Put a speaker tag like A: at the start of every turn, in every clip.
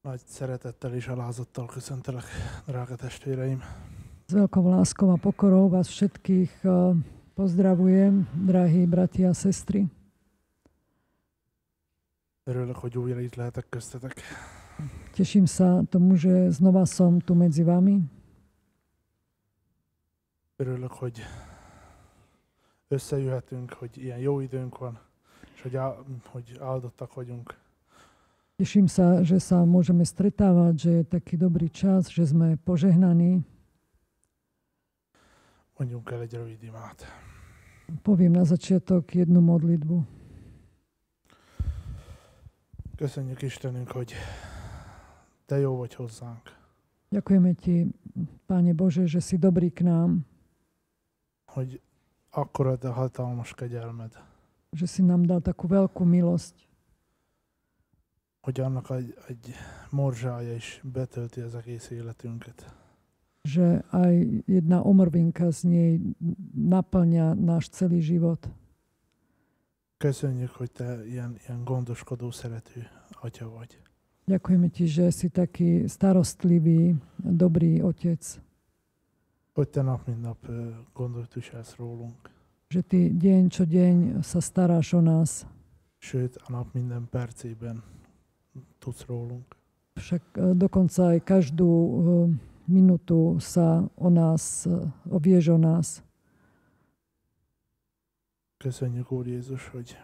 A: Nagy szeretettel és alázattal köszöntelek, drága testvéreim.
B: S veľkou láskou a pokorou vás všetkých pozdravujem, drahí bratia a sestry.
A: Örülök, hogy újra itt lehetek köztetek.
B: Teším sa tomu, že znova som tu medzi vami.
A: Örülök, hogy összejöhetünk, hogy ilyen jó időnk van, és hogy áldottak vagyunk.
B: Teším sa, že sa môžeme stretávať, že je taký dobrý čas, že sme požehnaní.
A: Mondjunk el egy rövid imát.
B: Poviem na začiatok jednu modlitbu.
A: Köszönjük Istenünk, hogy Te jó vagy hozzánk.
B: Ďakujeme Ti, Páne Bože, že si dobrý k nám.
A: Hogy akkora de hatalmas kegyelmed.
B: Že si nám dal takú veľkú milosť.
A: Hogy annak egy morzsája is betölti az egész életünket.
B: Že aj jedna omrvinka z nej naplňa náš celý život.
A: Köszönjük, hogy Te ilyen gondoskodó, szerető Atya vagy.
B: Ďakujeme Ti, že si taký starostlivý, dobrý Otec.
A: Hogy Te nap mint nap gondot viselsz rólunk.
B: Že Ty deň čo deň sa staráš o nás.
A: Sőt, a nap minden percében tudsz rólunk.
B: Však dokonca aj každú minútu sa o nás, vieš o nás.
A: Köszönjük, Úr Jézus, hogy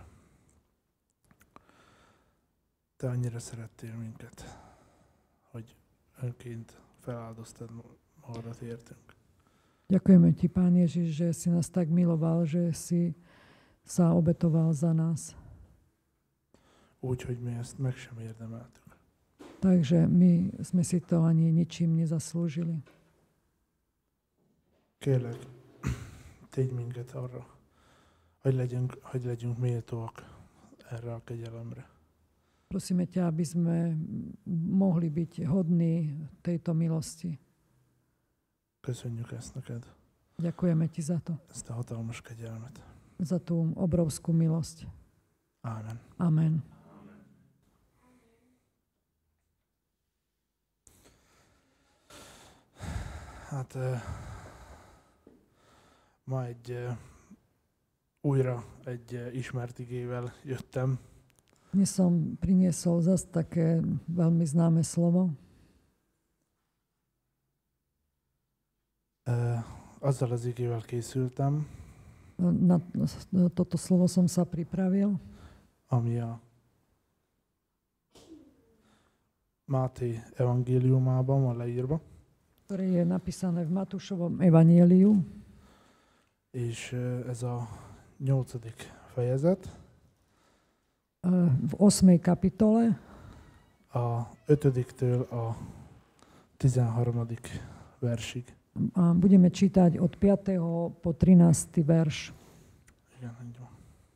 A: Te annyira szerettél minket, hogy önként feláldoztad magadat értünk.
B: Ďakujeme Ti, Pán Ježiš, že si nás tak miloval, že si sa obetoval za nás.
A: Úgy, hogy mi ezt meg sem érdemeltük.
B: Takže my sme si to ani ničím nezaslúžili.
A: Kérlek, tégy minket arra, hogy legyünk méltóak erre a kegyelemre.
B: Prosíme ťa, aby sme mohli byť hodní tejto milosti.
A: Köszönjük ezt neked.
B: Ďakujeme Ti za to.
A: Ezt a hatalmas kegyelmet.
B: Za tú obrovskú milosť.
A: Ámen.
B: Amen.
A: Hát ma újra egy ismert igével jöttem.
B: Dnes som priniesol zase také veľmi známe slovo.
A: Azzal az igével készültem,
B: Na toto slovo som sa pripravil,
A: ami a Máté evangéliumában van leírva.
B: ktoré je napísané v Matúšovom evanjeliu.
A: És ez a 8. fejezet.
B: V 8. kapitole.
A: A 5-től a 13. versig.
B: A budeme čítať od 5. po 13. verš.
A: Igen, így van.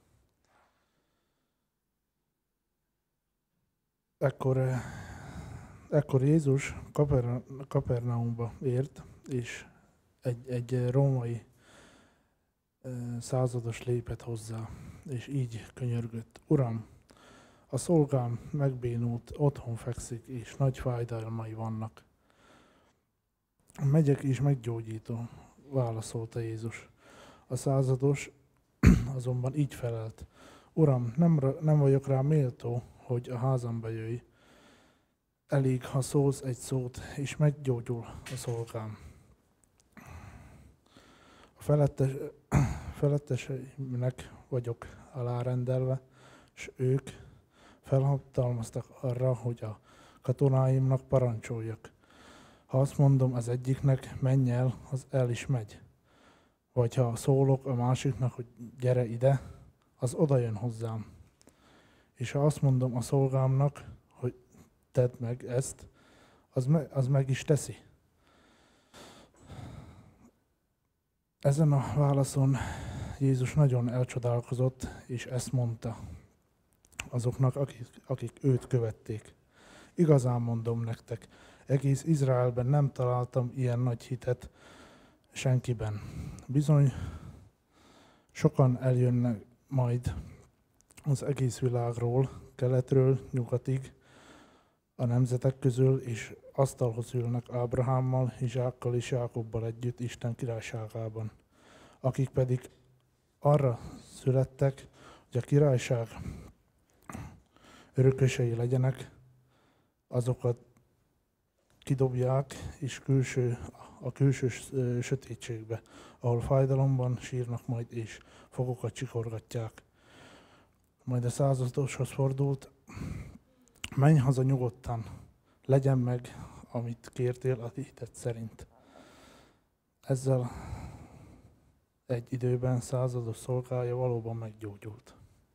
A: Ekkor Jézus Kapernaumba ért, és egy római százados lépett hozzá, és így könyörgött: Uram, a szolgám megbénult, otthon fekszik, és nagy fájdalmai vannak. Megyek és meggyógyítom, válaszolta Jézus. A százados azonban így felelt: Uram, nem vagyok rá méltó, hogy a házamba jöjj. Elég, ha szólsz egy szót, és meggyógyul a szolgám. A feletteseimnek vagyok alárendelve, és ők felhatalmaztak arra, hogy a katonáimnak parancsoljak. Ha azt mondom az egyiknek, menj el, az el is megy. Vagy ha szólok a másiknak, hogy gyere ide, az oda jön hozzám. És ha azt mondom a szolgámnak, hogy tedd meg ezt, az meg is teszi. Ezen a válaszon Jézus nagyon elcsodálkozott, és ezt mondta azoknak, akik őt követték. Igazán mondom nektek, egész Izraelben nem találtam ilyen nagy hitet senkiben. Bizony, sokan eljönnek majd az egész világról, keletről, nyugatig, a nemzetek közül, és asztalhoz ülnek Ábrahámmal, Izsákkal és Jákobbal együtt Isten királyságában, akik pedig arra születtek, hogy a királyság örökösei legyenek, azokat kidobják és a külső sötétségbe, ahol fájdalomban sírnak majd és fogokat csikorgatják. Majd a századoshoz fordult, menj haza nyugodtan, legyen meg, amit kértél a hited szerint. Ezzel egy időben százados szolgája valóban meggyógyult.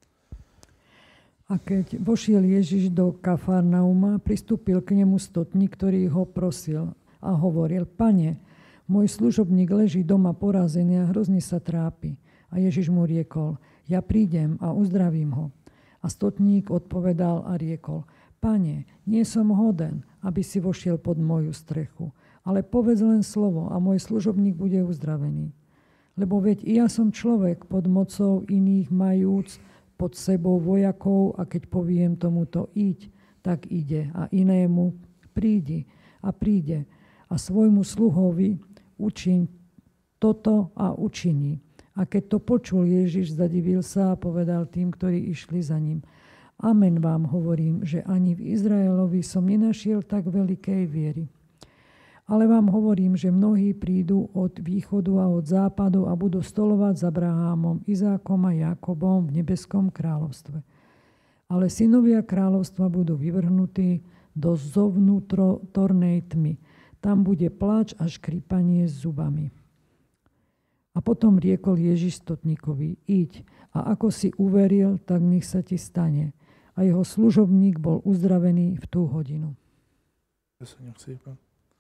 B: A keď vošiel Ježiš do Kafarnauma, pristúpil k nemu stotník, ktorý ho prosil a hovoril: Pane, môj služobník leží doma porazený a hrozne sa trápi. A Ježiš mu riekol: Ja prídem a uzdravím ho. A stotník odpovedal a riekol: Pane, nie som hoden, aby si vošiel pod moju strechu, ale povedz len slovo a môj služobník bude uzdravený. Lebo veď i ja som človek pod mocou iných majúc pod sebou vojakov a keď poviem tomuto iď, tak ide a inému prídi a príde a svojmu sluhovi učiň toto a učiní. A keď to počul Ježiš, zadivil sa a povedal tým, ktorí išli za ním: Amen vám hovorím, že ani v Izraelovi som nenašiel tak veľkej viery. Ale vám hovorím, že mnohí prídu od východu a od západu a budú stolovať s Abrahámom, Izákom a Jakobom v nebeskom kráľovstve. Ale synovia kráľovstva budú vyvrhnutí do zovnútornej tmy. Tam bude pláč a škrípanie s zubami. A potom riekol Ježiš stotníkovi: Iď, a ako si uveril, tak nech sa ti stane. A jeho služobník bol uzdravený v tú hodinu.
A: Köszönjük szépen.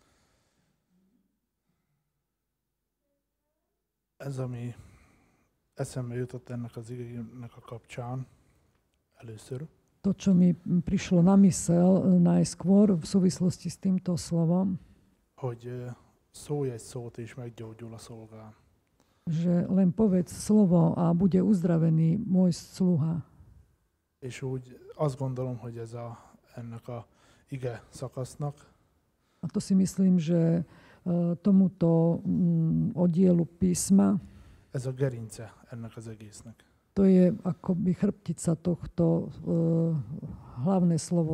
A: Ez, ami eszembe jutott ennek az igének a kapcsán először,
B: To, čo mi prišlo na mysel najskôr v súvislosti s týmto slovom,
A: hogy szólj egy szót és meggyógyul a szolgám.
B: že len povedz slovo a bude uzdravený môj sluha.
A: És úgy azt gondolom, hogy ennek a ige szakasznak
B: A to si myslím, že tomuto oddielu písma,
A: ez a gerince ennek az egésznek.
B: to je akoby chrbtica tohto, hlavné slovo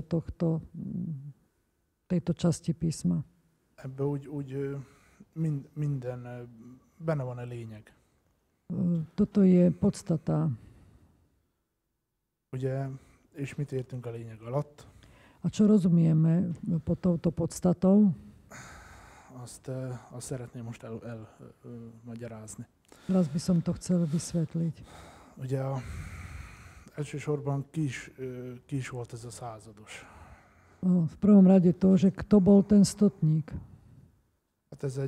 B: tejto časti písma.
A: Ebbe úgy minden benne van a lényeg.
B: Toto je podstata.
A: Ugye, és mit értünk a lényeg alatt?
B: A čo rozumieme pod touto podstatou?
A: Azt szeretném most elmagyarázni.
B: Teraz by som to chcel vysvetliť.
A: Ugye elsősorban ki is volt ez a százados.
B: V prvom rade to, že kto bol ten stotník.
A: Hát ez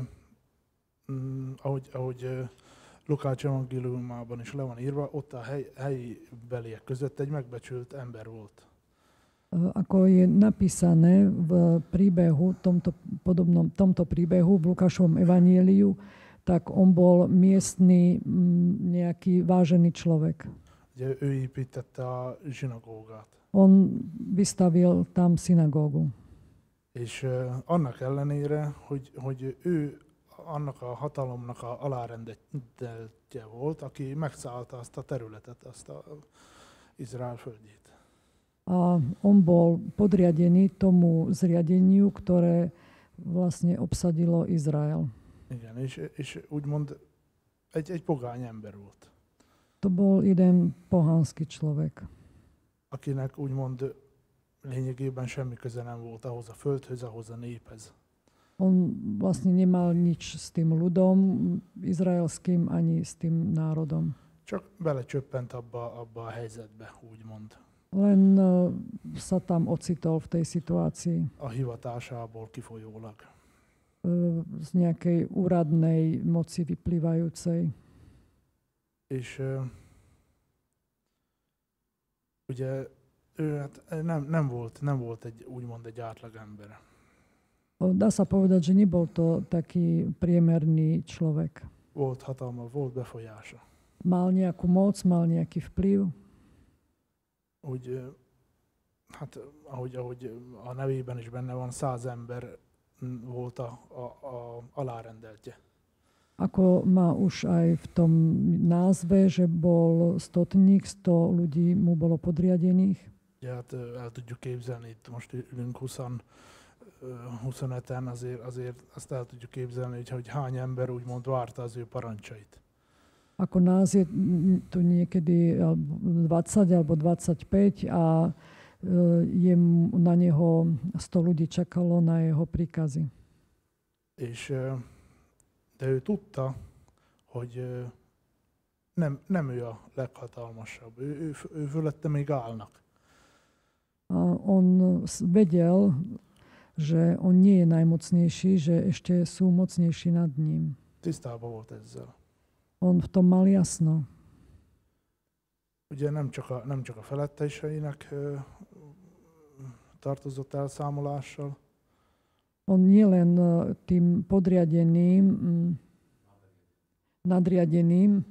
A: ahogy Lukács evangéliumában is le van írva, ott a helyi beliek között egy megbecsült ember volt.
B: Ako je napísané v príbehu, tomto príbehu v Lukášovom evaníliu, tak on bol miestny nejaký vážený človek.
A: Ugye ő építette a zsinagógát.
B: On vystavil tam synagógu.
A: És annak ellenére, hogy ő annak a hatalomnak a alárendeltje volt, aki megszállta azt a területet, azt a Izrael földjét.
B: A on bol podriadený tomu zriadeniu, ktoré vlastne obsadilo Izrael.
A: Igen, és úgymond egy pogány ember volt.
B: To bol jeden pohanský človek,
A: akinek úgymond lényegében semmi köze nem volt ahhoz a földhöz, ahhoz a néphez.
B: On vlastne nemal nič s tým ľudom izraelským ani s tým národom.
A: Csak belecsöppent abba a helyzetbe, úgymond.
B: Len sa tam ocitol v tej situácii.
A: A hivatásából kifolyólag.
B: Z nejakej úradnej moci vyplývajúcej.
A: És ugye ő hát nem volt úgymond egy átlag ember.
B: Dá sa povedať, že nebol to taký priemerný človek.
A: Volt hatalma, volt befolyása.
B: Mal nejakú moc, mal nejaký vplyv.
A: Úgy hát ahogy a nevében is benne van, 100 ember volt a alárendeltje.
B: Ako má už aj v tom názve, že bol stotník, 100 ľudí mu bolo podriadených.
A: Ugye hát el tudjuk képzelni, itt most ülünk 25-en, azért azt el tudjuk képzelni, hogy hány ember úgymond várta az ő parancsait.
B: Ako nás je tu niekedy 20 alebo 25 a je na neho 100 ľudí čakalo na jeho príkazy.
A: És de ő tudta, hogy nem ő a leghatalmasabb, ő fölötte még állnak.
B: A on vedel, že on nie je najmocnejší, že ešte sú mocnejší nad ním.
A: Tisztában volt ezzel.
B: On v tom mal jasno.
A: Ugye nem csak a feletteseinek tartozott elszámolással,
B: On nielen tým podriadeným, nadriadeným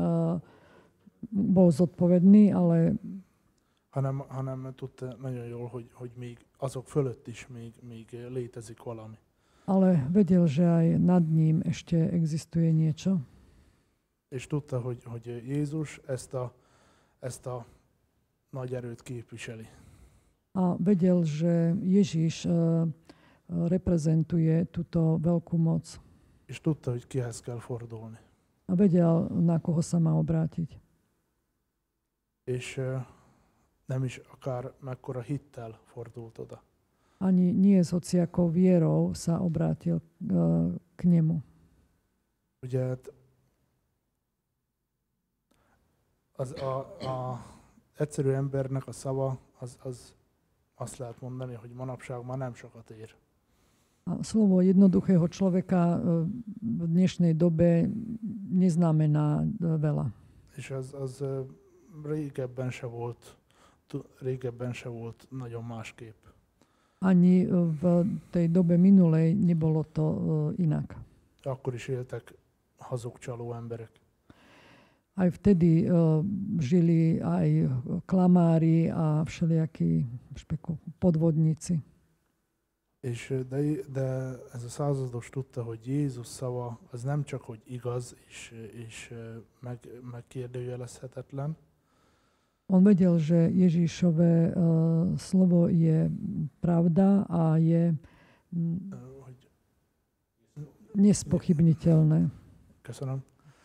B: bol zodpovedný, ale
A: hanem tudta nagyon jól, hogy még azok fölött is még létezik valami.
B: ale vedel, že aj nad ním ešte existuje niečo.
A: És tudta, hogy Jézus ezt a nagy erőt képviseli.
B: A vedel, že Ježiš reprezentuje túto veľkú moc.
A: És tudta, hogy kihez kell fordulni.
B: A vedel, na koho sa má obrátiť.
A: És nem is akár mekkora hittel fordult oda.
B: Ani nie s hociakou vierou sa obrátil k nemu.
A: Ugye hát a egyszerű embernek a szava az azt lehet mondani, hogy manapság már nem sokat ér.
B: A slovo jednoduchého človeka v dnešnej dobe neznamená veľa.
A: És az régebben se volt nagyon másképp.
B: Ani v tej dobe minulej nebolo to inak.
A: Akkor is éltek hazugcsaló emberek.
B: Aj vtedy žili aj klamári a všelijakí podvodníci.
A: De ez a százados tudta, hogy Jézus szava az nem csak hogy igaz és megkérdőjelezhetetlen,
B: On vedel, že Ježišové slovo je pravda a je nespochybniteľné.
A: Köszönöm.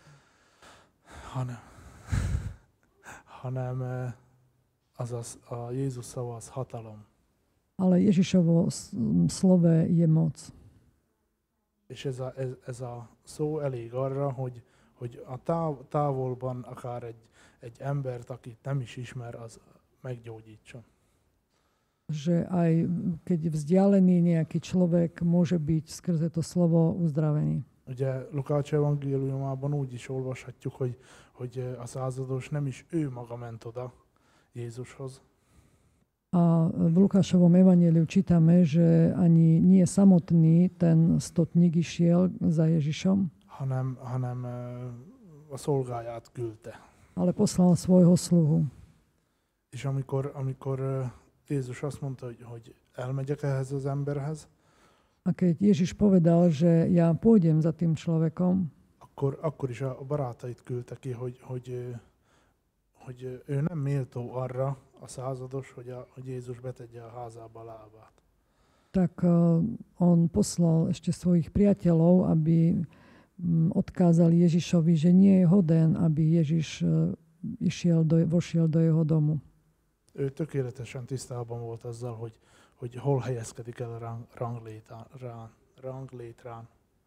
A: Hanem a Jézus szava az hatalom.
B: Ale Ježišovo slove je moc.
A: És ez a szó elég arra, hogy a távolban akár egy embert, akit nem is ismer, az meggyógyítson.
B: Že aj keď vzdialený nejaký človek môže byť skrze to slovo uzdravený.
A: Ugye Lukács evangéliumában úgy is olvashatjuk, hogy a százados nem is ő maga ment oda Jézushoz,
B: A v Lukášovom evanjeliu čítame, že ani nie samotný ten stotník išiel za Ježišom,
A: hanem a szolgáját küldte.
B: ale poslal svojho sluhu.
A: És amikor Jézus azt mondta, hogy elmegyek ehhez az emberhez,
B: A keď Ježiš povedal, že ja pôjdem za tým človekom,
A: akkor is a barátait küldte ki, hogy ő nem méltó arra, a százados, hogy Jézus betegye a házába a lábát.
B: tak on poslal ešte svojich priateľov, aby odkázali Ježišovi, že nie je hoden, aby Ježiš vošiel do jeho domu.
A: Ő tökéletesen tisztában volt azzal, hogy hol helyezkedik el a ranglétrán.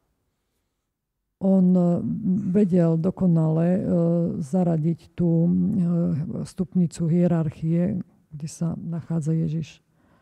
B: On vedel dokonale zaradiť tú stupnicu hierarchie, kde sa nachádza Ježiš.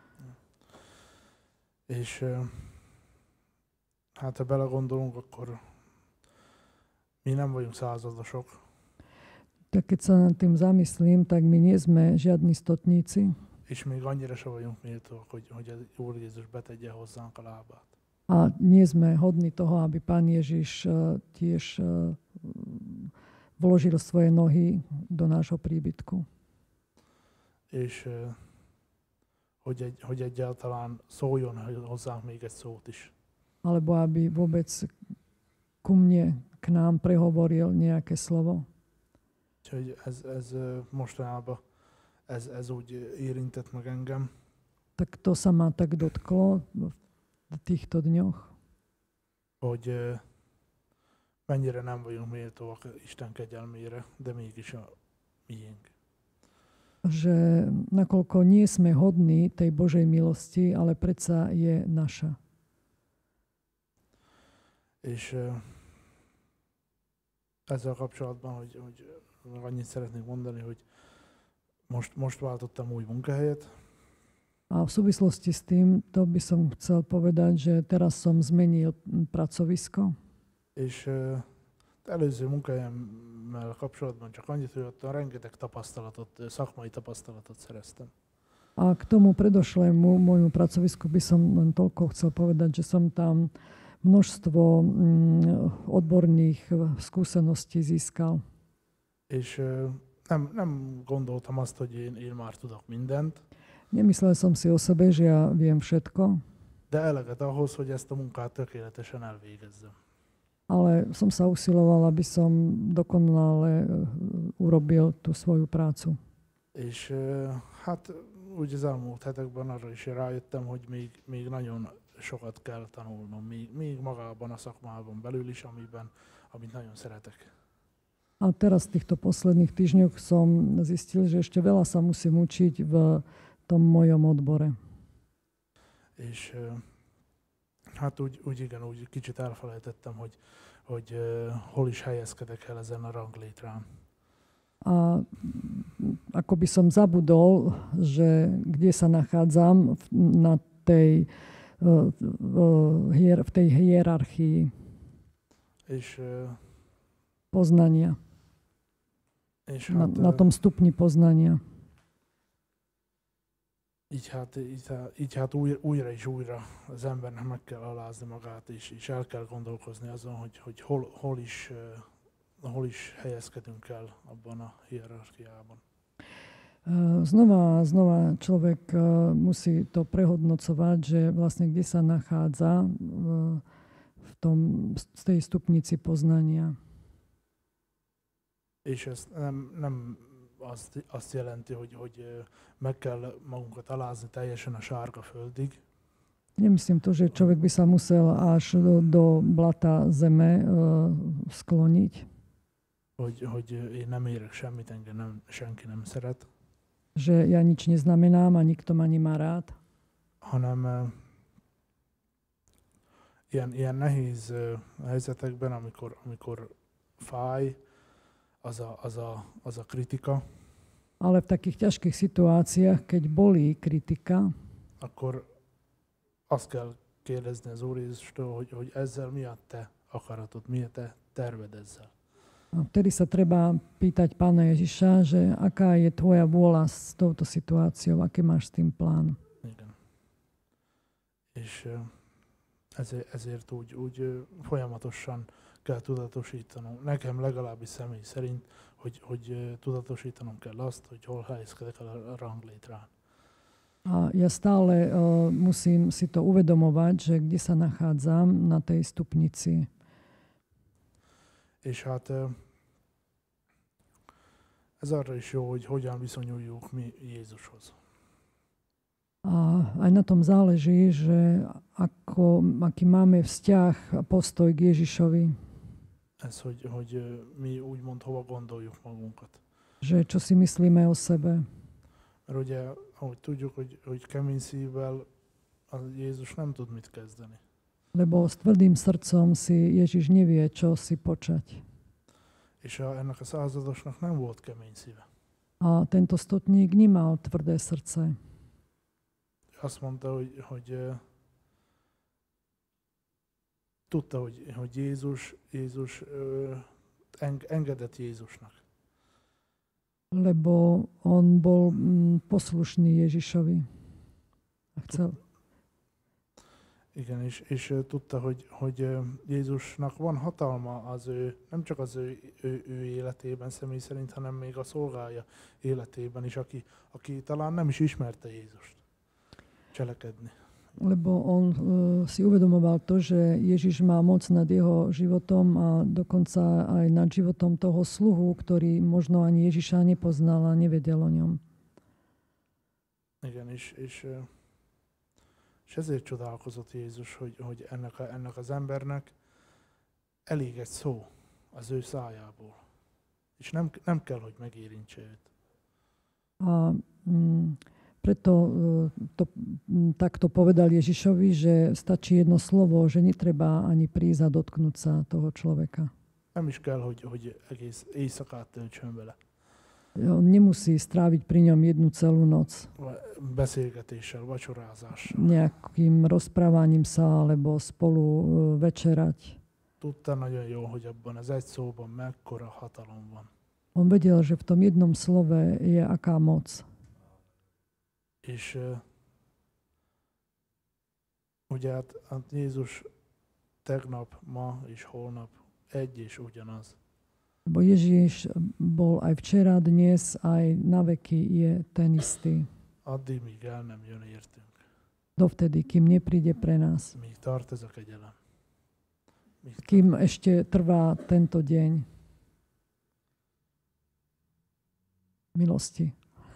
A: És hát ha belegondolunk, akkor mi nem vagyunk századosok.
B: Tak keď sa nad tým zamyslím, tak my nie sme žiadni stotníci.
A: És még annyira se vagyunk méltóak, hogy a Úr Jézus betegye hozzánk a lábát.
B: A nie sme hodní toho, aby Pán Ježiš tiež vložil svoje nohy do nášho príbytku.
A: És hogy egyáltalán szóljon hozzánk még egy szót is.
B: alebo aby vôbec ku mne, k nám prehovoril nejaké slovo.
A: Úgyhogy ez mostanában ez úgy érintett meg engem,
B: Tak to sa ma tak dotklo v týchto dňoch,
A: hogy mennyire nem vagyunk méltóak Isten kegyelmére, de mégis a miénk.
B: že nakoľko nie sme hodní tej Božej milosti, ale predsa je naša.
A: És ezzel kapcsolatban, hogy annyit szeretnék mondani, hogy most váltottam új munkahelyet,
B: A v súvislosti s tým, to by som chcel povedať, že teraz som zmenil pracovisko.
A: és előző munkahelyemmel kapcsolatban csak annyit, hogy ott rengeteg tapasztalatot, szakmai tapasztalatot szereztem.
B: A k tomu predošlému môjmu pracovisku by som len toľko chcel povedať, že som tam množstvo odborných skúseností získal.
A: És nem gondoltam azt, hogy én már tudok mindent,
B: Nemyslel som si o sebe, že ja viem všetko,
A: de eleget ahhoz, hogy ezt a munkát tökéletesen elvégezzem.
B: ale som sa usiloval, aby som dokonale urobil tú svoju prácu.
A: És hát úgy az elmúlt hetekben arra is rájöttem, hogy még nagyon sokat kell tanulnom, még magában a szakmában belül is, amit nagyon szeretek.
B: A teraz v týchto posledných týždňoch som zistil, že ešte veľa sa musím učiť v tom mojom odbore.
A: És hát úgy kicsit elfelejtettem, hogy hol is helyezkedek el ezen a ranglétrán.
B: A ako by som zabudol, že kde sa nachádzam v tej hierarchii
A: És
B: poznania,
A: és hát
B: na tom stupni poznania.
A: így hát újra és újra az embernek meg kell alázni magát, és el kell gondolkozni azon, hogy hol is helyezkedünk el abban a hierarchiában.
B: Znova a znova človek musí to prehodnocovať, že vlastne kde sa nachádza z tej stupnici poznania.
A: És ez nem azt jelenti, hogy meg kell magunkat alázni teljesen a sárga földig,
B: Nemyslím to, že človek by sa musel až do blata zeme skloniť.
A: Hogy én nem érek semmit, engem senki nem szeret,
B: Že ja nič neznamenám a nikto ma nemá rád.
A: hanem ilyen nehéz helyzetekben, amikor fáj az a kritika,
B: Ale v takých ťažkých situáciách, keď bolí kritika,
A: akkor azt kell kérdezni az Úr Jézustól, hogy ezzel mi a te akaratod, mi a te terved ezzel.
B: a vtedy sa treba pýtať Pána Ježiša, že aká je tvoja vôľa s touto situáciou, aký máš s tým plán.
A: Igen. És ezért úgy folyamatosan kell tudatosítanunk. Nekem legalábbis személy szerint, hogy tudatosítanom kell azt, hogy hol helyezkedek el a ranglétrán.
B: A ja stále musím si to uvedomovať, že kde sa nachádzam na tej stupnici.
A: És hát ez arra is jó, hogy hogyan viszonyuljuk mi Jézushoz.
B: A aj na tom záleží, že aký máme vzťah a postoj k Ježišovi.
A: Ez, hogy mi úgymond hova gondoljuk magunkat.
B: Že čo si myslíme o sebe.
A: Mert ugye, ahogy tudjuk, hogy kemény szívvel a Jézus nem tud mit kezdeni.
B: Lebo s tvrdým srdcom si Ježiš nevie, čo si počať.
A: És ennek a századosnak nem volt kemény szíve.
B: A tento stotník nemal tvrdé srdce.
A: Azt mondta, hogy tudta, hogy Jézus engedett Jézusnak.
B: Lebo on bol poslušný Ježišovi. A chcel.
A: Igen, és tudta, hogy Jézusnak van hatalma nem csak az ő életében személy szerint, hanem még a szolgája életében is, aki talán nem is ismerte Jézust. cselekedni.
B: Lebo on si uvedomoval to, že Ježiš má moc nad jeho životom a dokonca aj nad životom toho sluhu, ktorý možno ani Ježiša nepoznal a nevedel o ňom.
A: Igen, és ezért csodálkozott Jézus, hogy ennek az embernek elég egy szó az ő szájából. És nem kell, hogy megérintse őt.
B: A preto takto povedal Ježišovi, že stačí jedno slovo, že netreba ani prísť a dotknúť sa toho človeka.
A: Nem is kell, hogy egész éjszakát töltsön vele.
B: On nemusí stráviť pri ňom jednu celú noc.
A: Beszélgetéssel, vacsorázással.
B: Nejakým rozprávaním sa alebo spolu večerať.
A: Tudta nagyon jó, hogy abban az egy szóban mekkora hatalom van.
B: On vedel, že v tom jednom slove je aká moc.
A: És ugye hát Jézus tegnap, ma és holnap egy és ugyanaz.
B: Lebo Ježiš bol aj včera, dnes, aj na veky je ten istý.
A: Addig, míg el nem jön értünk.
B: Dovtedy, kým nepríde pre nás.
A: Míg tart ez a kegyelem.
B: Kým ešte trvá tento deň milosti.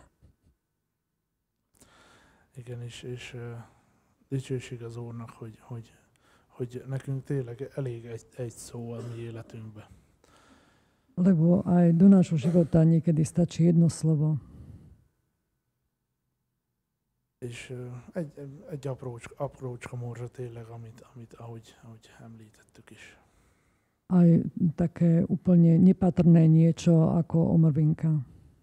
A: Igen, és dicsőség az Úrnak, hogy nekünk tényleg elég egy szó a mi életünkbe.
B: Lebo aj do nášho života niekedy stačí jedno slovo.
A: És egy aprócska morzsa tényleg, ahogy említettük is.
B: Aj také úplne nepatrné niečo ako omrvinka.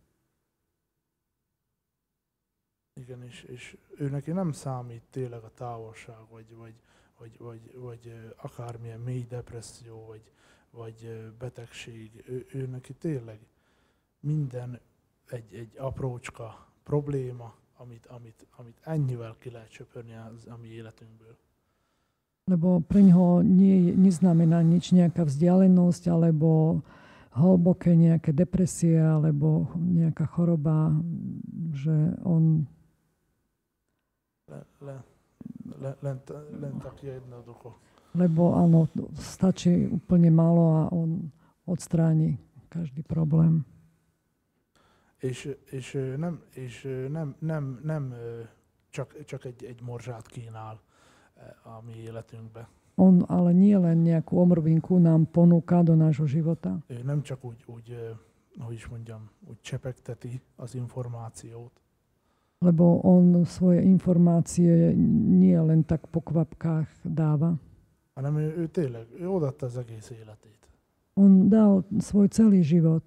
A: Igen, és ő neki nem számít tényleg a távolság, vagy akármilyen mély depresszió, vagy betegség. Ő neki tényleg minden egy aprócska probléma, amit ennyivel ki lehet söpörni a mi életünkből.
B: Lebo pre ňoho neznamená nič nejaká vzdialenosť, alebo hlboké nejaké depresie, alebo nejaká choroba, že on
A: Len tak jednoducho.
B: Lebo áno, stačí úplne málo a on odstráni každý problém.
A: És nem csak egy morzsát kínál a mi életünkbe.
B: On ale nie len nejakú omrvinku nám ponúka do nášho života.
A: Ő nem csak úgy hogy is mondjam, úgy csepegteti az információt.
B: Lebo on svoje informácie nie len tak po kvapkách dáva.
A: Hanem ő tényleg, ő odaadta az egész életét.
B: On dal svoj celý život.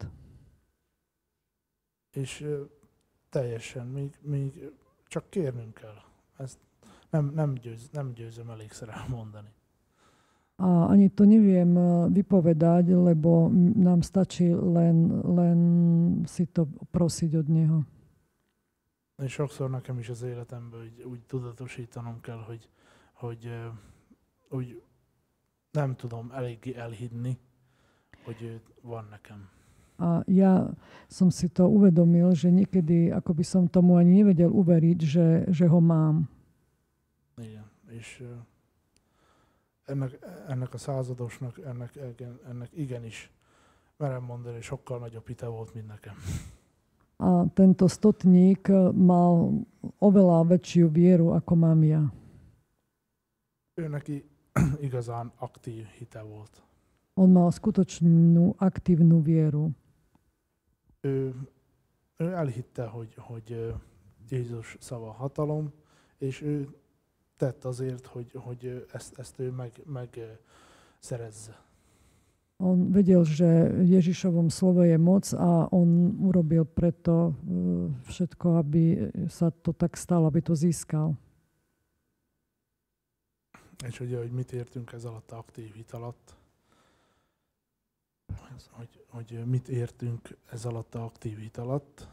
A: És teljesen, még csak kérnünk kell. Ezt nem győzöm elégszer elmondani.
B: A ani to neviem vypovedať, lebo nám stačí len si to prosiť od Neho.
A: És sokszor nekem is az életemben úgy tudatosítanom kell, hogy úgy nem tudom eléggé elhinni, hogy ő van nekem.
B: A ja som si to uvedomil, že niekedy ako by som tomu ani nevedel uveriť, že ho mám.
A: Igen, és ennek a századosnak, ennek igenis merem mondani, sokkal nagyobb hite volt, mint nekem.
B: A tento stotník mal oveľa väčšiu vieru, ako mám ja.
A: Ő neki igazán aktív hite volt.
B: On mal skutočnú aktívnu vieru.
A: Ő elhitte, hogy Jézus szava hatalom, és ő tett azért, hogy ezt ő megszerezze.
B: On vedel, že Ježišovom slovo je moc a on urobil preto všetko, aby sa to tak stalo, aby to získal.
A: És ugye, hogy mit értünk ez alatt aktív hit alatt, hogy mit értünk ez alatt aktív hit alatt,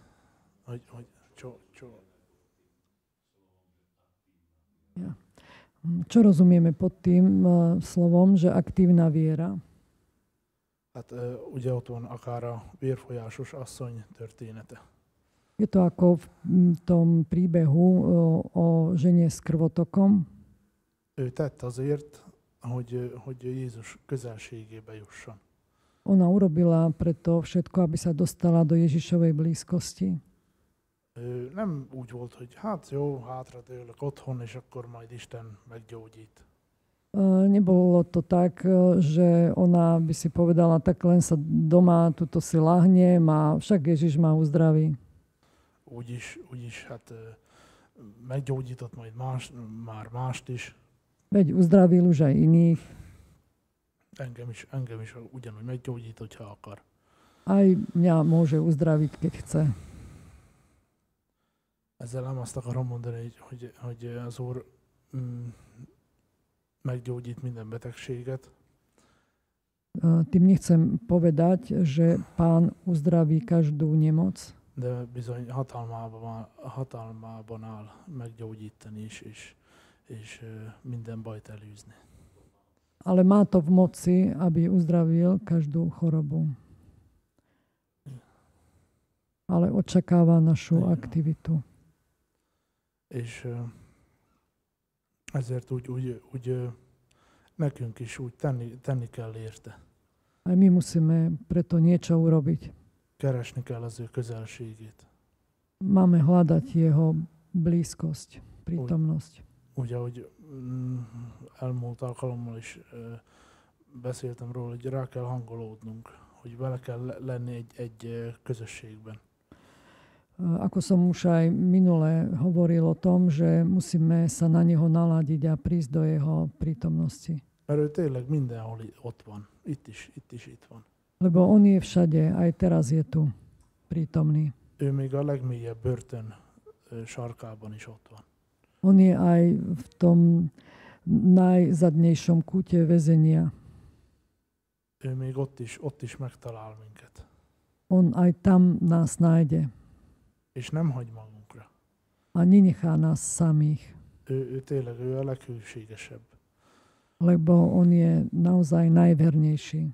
B: Ja. Čo rozumieme pod tým slovom, že aktívna viera?
A: Hát ugye ott van akár a vérfolyásos asszony története.
B: Je to ako v tom príbehu o žene s krvotokom.
A: Ő tett azért, hogy Jézus közelségébe jusson.
B: Ona urobila preto všetko, aby sa dostala do Ježišovej blízkosti.
A: Ő nem úgy volt, hogy hát jó, hátradőlök otthon, és akkor majd Isten meggyógyít.
B: Nebolo to tak, že ona by si povedala, tak len sa doma tuto si lahnem a však Ježiš ma uzdraví.
A: Úgyis hát meggyógyított majd már mást is.
B: Veď uzdravil už aj iných.
A: Engem is ugyanúgy meggyógyít, hogyha akar.
B: Aj mňa môže uzdraviť, keď chce.
A: Ezzel nem azt akarom mondani, hogy az Úr meggyógyít minden betegséget.
B: Tým nechcem povedať, že Pán uzdraví každú nemoc,
A: De bizony hatalmában áll meggyógyítani is, és minden bajt elűzni.
B: ale má to v moci, aby uzdravil každú chorobu. Ale očakáva našu aktivitu.
A: És ezért úgy nekünk is úgy tenni kell érte.
B: Aj my musíme preto niečo urobiť.
A: Keresni kell az ő közelségét.
B: Máme hľadať jeho blízkosť, prítomnosť.
A: Úgy, ahogy elmúlt alkalommal is beszéltem róla, hogy rá kell hangolódnunk, hogy vele kell lenni egy közösségben.
B: Ako som už aj minule hovoril o tom, že musíme sa na neho naladiť a prísť do jeho prítomnosti.
A: Mert ő tényleg mindenhol ott van. Itt van.
B: Lebo on je všade, aj teraz je tu prítomný.
A: Ő még a legmélyebb börtön sarkában is ott van.
B: On je aj v tom najzadnejšom kúte väzenia.
A: Ő még ott is megtalál minket.
B: On aj tam nás nájde.
A: És nem hagy magunkra.
B: A nenechá nás samých.
A: Ő tényleg a leghűségesebb.
B: Lebo on je naozaj najvernejší.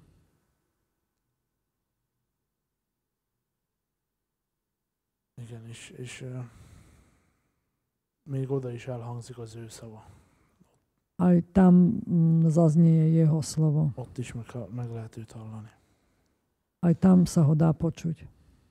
A: Igen, és még oda is elhangzik az ő szava.
B: Aj tam zaznie jeho slovo.
A: Ott is meg lehet őt hallani.
B: Aj tam sa ho dá počuť.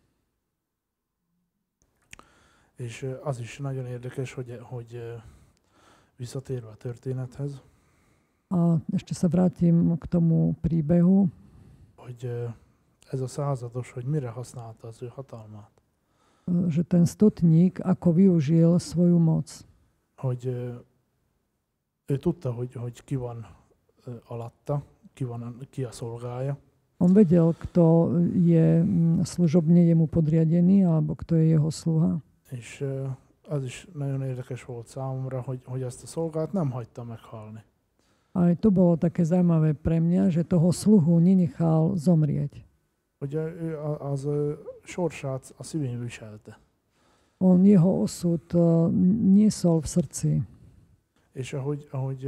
A: És az is nagyon érdekes, hogy visszatérve a történethez,
B: A ešte sa vrátim k tomu príbehu,
A: hogy ez a százados, hogy mire használta az ő hatalmát.
B: že ten stotník ako využil svoju moc.
A: Hogy ő tudta, hogy ki van alatta, ki a szolgája,
B: On vedel, kto je služobne jemu podriadený, alebo kto je jeho sluha.
A: és az is nagyon érdekes volt számomra, hogy ezt a szolgát nem hagyta meghalni.
B: Aj to bolo také zaujímavé pre mňa, že toho sluhu nenechal zomrieť.
A: Hogy ő az sorsát a szívén viselte.
B: On jeho osud niesol v srdci.
A: És ahogy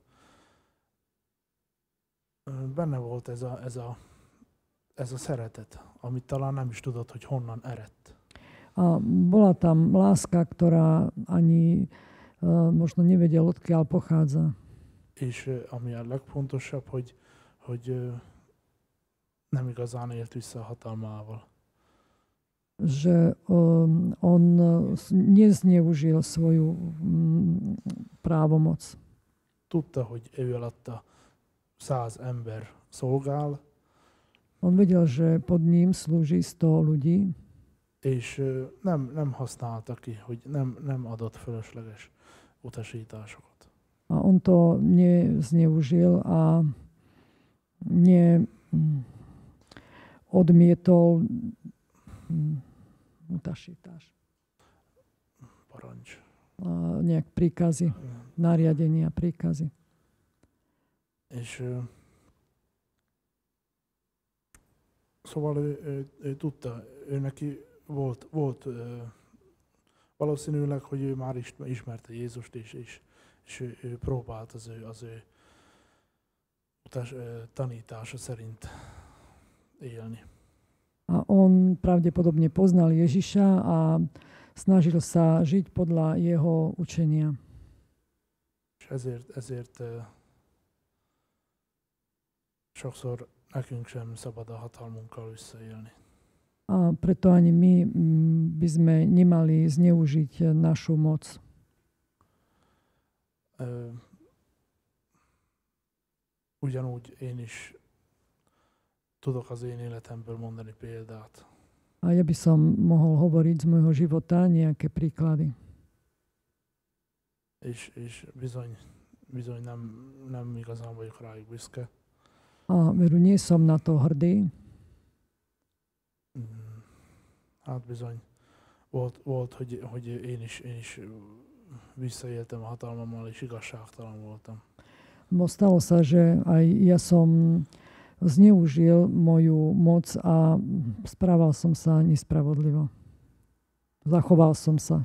A: benne volt ez a szeretet, amit talán nem is tudod, hogy honnan eredt.
B: A bola tam láska, ktorá ani možno nevedel, odkiaľ pochádza.
A: És ami a legfontosabb, hogy nem igazán élt vissza a hatalmával.
B: Že on nezneužil svoju právomoc.
A: Tudta, hogy ő alatta 100 ember szolgál,
B: On vedel, že pod ním slúži 100 ľudí
A: és nem használta ki, hogy nem adott fölösleges utasításokat.
B: a on to nezneužil a odmietol utasítáš.
A: Parancs.
B: Nejak príkazy, nariadenia, príkazy.
A: És szóval ő tudta, ő neki volt valószínűleg, hogy ő már ismerte Jézust, és ő próbált az ő tanítása szerint élni.
B: A on pravdepodobne poznal Ježiša a snažil sa žiť podľa jeho učenia.
A: És ezért sokszor nekünk sem szabad a hatalmunkkal visszaélni.
B: A preto ani my by sme nemali zneužiť našu moc.
A: Ugyanúgy én is tudok az én életemből mondani példát.
B: A ja by som mohol hovoriť z môjho života nejaké príklady.
A: És bizony nem igazán vagyok rájuk büszke.
B: A veru, nie som na to hrdý.
A: Hát bizony volt hogy én is visszaéltem a hatalmammal, és igazságtalan voltam.
B: Stalo sa, že aj ja som zneužil moju moc a správal som sa nespravodlivo. Zachoval som sa.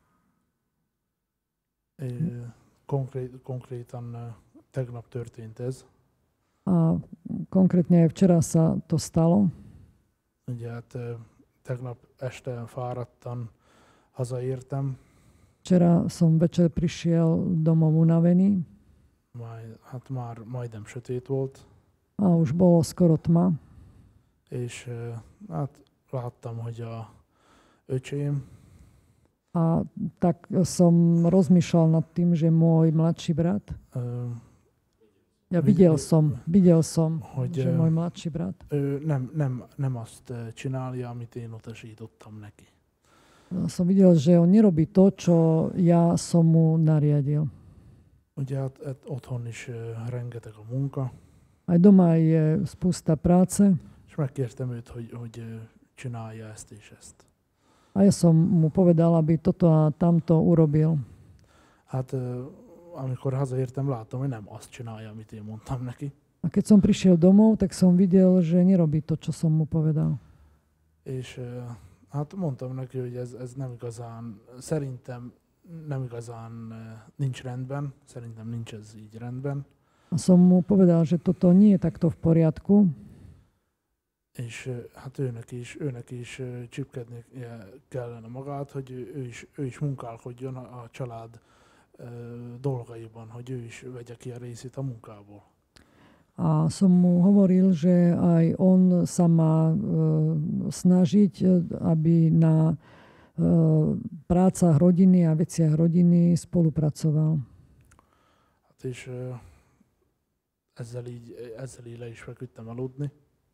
A: Konkrétan tegnap történt ez.
B: A konkrétne aj včera sa to stalo.
A: Ugye hát tegnap este fáradtan hazaértem.
B: Včera som večer prišiel domov unavený.
A: Hát már majdnem sötét volt.
B: A už bolo skoro tma.
A: És hát láttam, hogy a öcsém.
B: A tak som rozmýšľal nad tým, že môj mladší brat. Ja videl som, že môj mladší brat.
A: Nem azt csinálja, amit én utasítottam neki.
B: Som videl, že on nerobí to, čo ja som mu nariadil.
A: Ugye hát otthon is rengeteg a munka.
B: Aj doma je spústa práce.
A: És megkértem őt, hogy csinálja ezt és ezt.
B: A ja som mu povedal, aby toto a tamto urobil.
A: Hát amikor hazaértem, láttam, hogy nem azt csinálja, amit én mondtam neki.
B: A keď som prišiel domov, tak som videl, že nerobí to, čo som mu povedal.
A: És hát mondtam neki, hogy ez nem igazán, szerintem nem igazán nincs rendben, szerintem nincs ez így rendben.
B: A som mu povedal, že toto nie je takto v poriadku.
A: És hát őnek is csipkedni kellene magát, hogy ő is munkálkodjon a család dolgaiban, hogy ő is vegye ki a részét a munkából.
B: A som mu hovoril, že aj on sa má snažiť, aby na prácach rodiny a veciach rodiny spolupracoval.
A: Hát és ezzel így le is feküdtem aludni.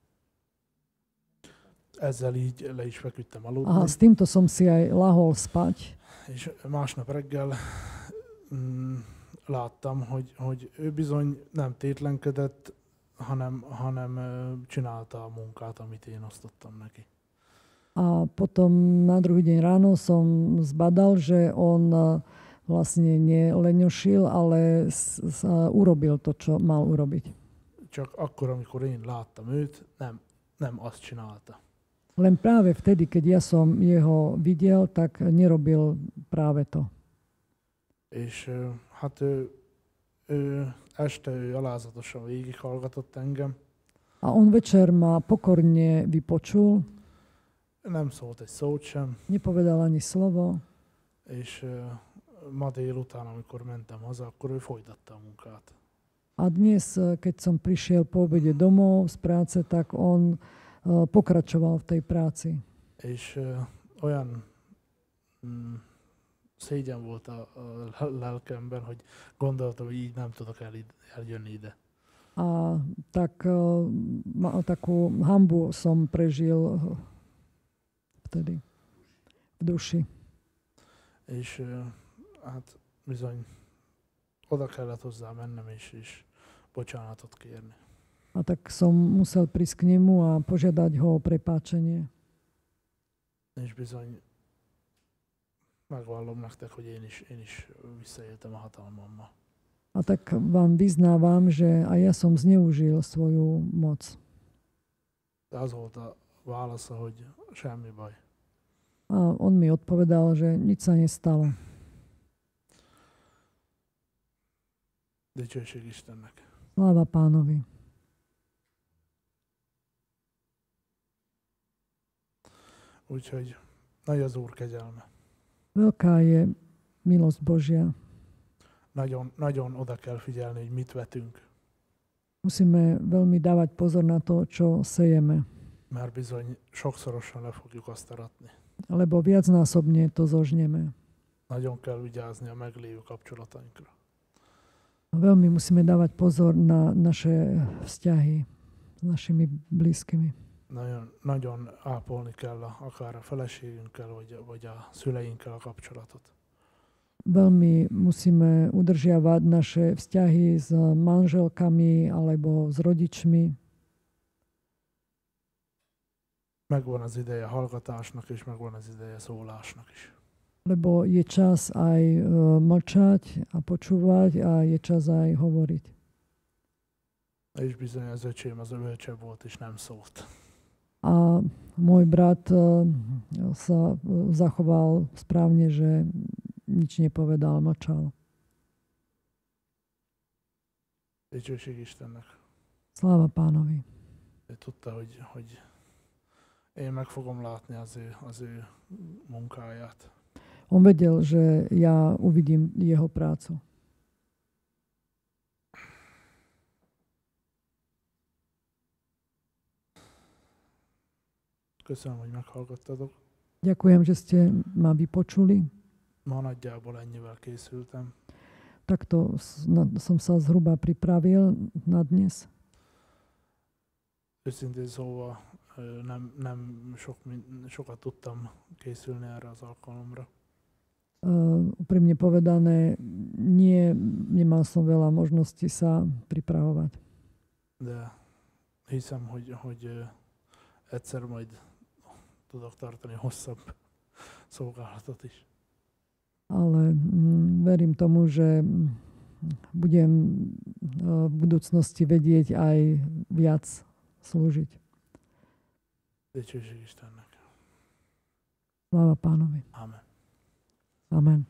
B: A s týmto som si aj lahol spať.
A: És másnap reggel láttam, hogy ő bizony nem tétlenkedett, hanem csinálta a munkát, amit én osztottam neki.
B: A potom na druhý deň ráno som zbadal, že on vlastne neleňošil, ale urobil to, čo mal urobiť.
A: Csak akkor, amikor én láttam őt, nem azt csinálta.
B: Len práve vtedy, keď ja som jeho videl, tak nerobil práve to.
A: És hát este alázatosan végighallgatott engem.
B: A on večer ma pokorne vypočul.
A: Nem szólt egy szót sem.
B: Nepovedal ani slovo.
A: És ma délután, amikor mentem haza, akkor ő folytatta a munkát.
B: A dnes, keď som prišiel po obede domov z práce, tak on pokračoval v tej práci.
A: És olyan szégyen volt a lelkemben, hogy gondoltam, hogy így nem tudok eljönni ide.
B: A tak takú hanbu som prežil vtedy v duši.
A: És hát bizony oda kellett hozzá mennem és bocsánatot kérni.
B: A tak som musel prísť k nemu a požiadať ho o prepáčenie.
A: És bizony megvallom nektek, hogy én is visszaéltem a hatalmammal.
B: A tak vám vyznávam, že aj ja som zneužil svoju moc.
A: De az volt a válasza, hogy semmi baj.
B: A on mi odpovedal, že nič sa nestalo.
A: Dicsőség Istennek.
B: Sláva Pánovi.
A: Úgyhogy nagy az Úr kegyelme.
B: Veľká je milosť Božia.
A: Nagyon oda kell figyelni, hogy mit vetünk.
B: Musíme veľmi dávať pozor na to, čo sejeme,
A: Mert bizony sokszorosan le fogjuk azt aratni.
B: lebo viacnásobne to zožneme.
A: Nagyon kell vigyázni a meglévő kapcsolatainkra.
B: Veľmi musíme dávať pozor na naše vzťahy s našimi blízkymi.
A: Nagyon ápolni kell akár a feleségünkkel, vagy a szüleinkkel a kapcsolatot.
B: Veľmi musíme udržiavať naše vzťahy s manželkami alebo s rodičmi.
A: Megvan az ideje hallgatásnak, és megvan az ideje szólásnak is.
B: Lebo je čas aj mlčať a počúvať a je čas aj hovoriť.
A: És bizony az öcsém az bölcsebb volt, és nem szólt.
B: A môj brat sa zachoval správne, že nič nepovedal, mlčal.
A: Dicsőség Istennek.
B: Sláva Pánovi.
A: Ő tudta, hogy én meg fogom látni az ő munkáját.
B: On vedel, že ja uvidím jeho prácu.
A: Köszönöm, hogy meghallgattatok.
B: Ďakujem, že ste ma vypočuli.
A: Ma nagyjából ennyivel készültem.
B: Takto som sa zhruba pripravil na dnes.
A: Őszintén szóval nem sokat tudtam készülni erre az alkalomra.
B: Úprimne povedané, nemal som veľa možností sa pripravovať.
A: De hiszem, hogy egyszer majd tudok tartani hosszabb szolgálatot is.
B: Ale verím tomu, že budem v budúcnosti vedieť aj viac slúžiť.
A: Dicsőség Istennek.
B: Sláva Pánovi.
A: Amen.
B: Amen.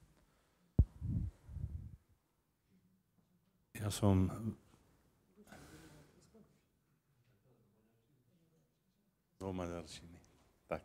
C: Ja som do maďarčiny. Tak.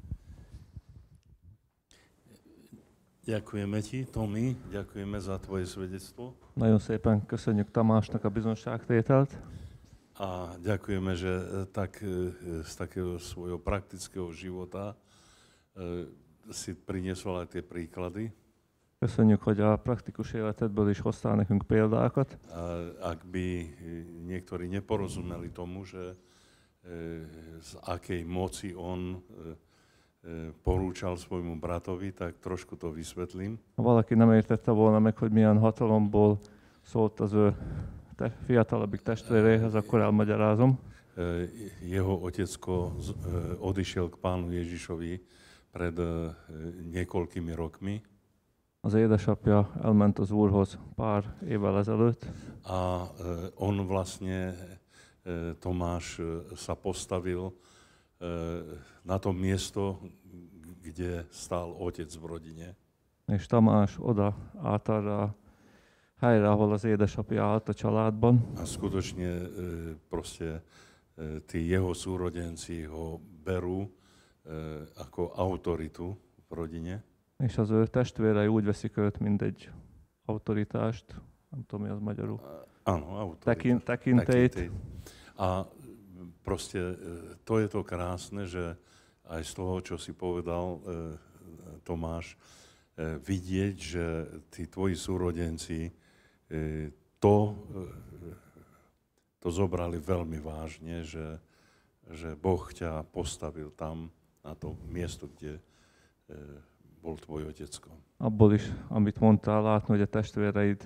C: Ďakujeme ti, Tomi, ďakujeme za tvoje svedectvo.
D: Nagyon szépen köszönjük Tamásnak a bizonságtételt.
C: A ďakujeme, že z takého svojho praktického života si priniesol aj tie príklady.
D: Köszönjük, hogy a praktikus életedből is hoztál nekünk példákat.
C: Ak by niektorí neporozumeli tomu, že z akej moci on porúčal svojmu bratovi, tak trošku to vysvetlím.
D: Ha valaki nem értette volna meg, hogy milyen hatalomból szólt az ő fiatalabbik testvéréhez, akkor elmagyarázom.
C: Jeho otecko odišiel k Pánu Ježišovi pred niekoľkými rokmi.
D: Az édesapja elment az Úrhoz pár évvel ezelőtt.
C: A on vlastne, Tomáš, sa postavil na to miesto, kde stál otec v rodine.
D: És Tamás oda állt arra a helyre, ahol az édesapja állt a családban.
C: A skutočne proste tí jeho súrodenci ho berú ako autoritu v rodine.
D: És az ő testvérei úgy veszik őt, mint egy autoritást, nem tudom, mi az magyarul.
C: Áno, autorita.
D: Tekintélyt.
C: A proste to je to krásne, že aj z toho, čo si povedal, Tomáš, vidieť, že tí tvoji súrodenci to zobrali veľmi vážne, že Boh ťa postavil tam, na to miesto, kde bol tvoj otecko.
D: Abból is, amit mondtál, látni, hogy a testvéreid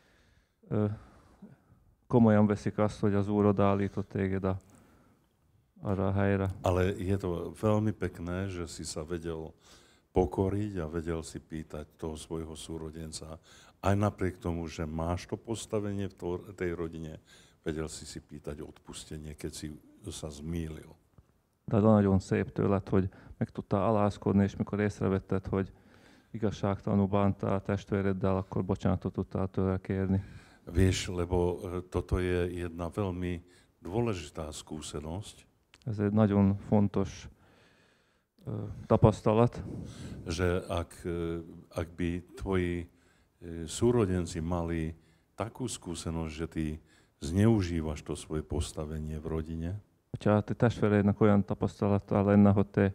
D: komolyan veszik azt, hogy az Úr odaállított téged arra a helyre.
C: Ale je to veľmi pekné, že si sa vedel pokoriť a vedel si pýtať toho svojho súrodenca. Aj napriek tomu, že máš to postavenie v tej rodine, vedel si pýtať odpustenie, keď si sa zmýlil.
D: De nagyon szép tőled, hogy meg tudtál alázkodni, és mikor észrevetted, hogy igazságtalanul bántál a testvéreddel, akkor bocsánatot tudtál tőle kérni.
C: Vieš, lebo toto je jedna veľmi dôležitá skúsenosť.
D: Ez egy nagyon fontos tapasztalat,
C: že ak by tvoji súrodenci mali takú skúsenosť, že ty zneužívaš to svoje postavenie v rodine,
D: hogyha a te testvéreidnek olyan tapasztalata lenne, hogy te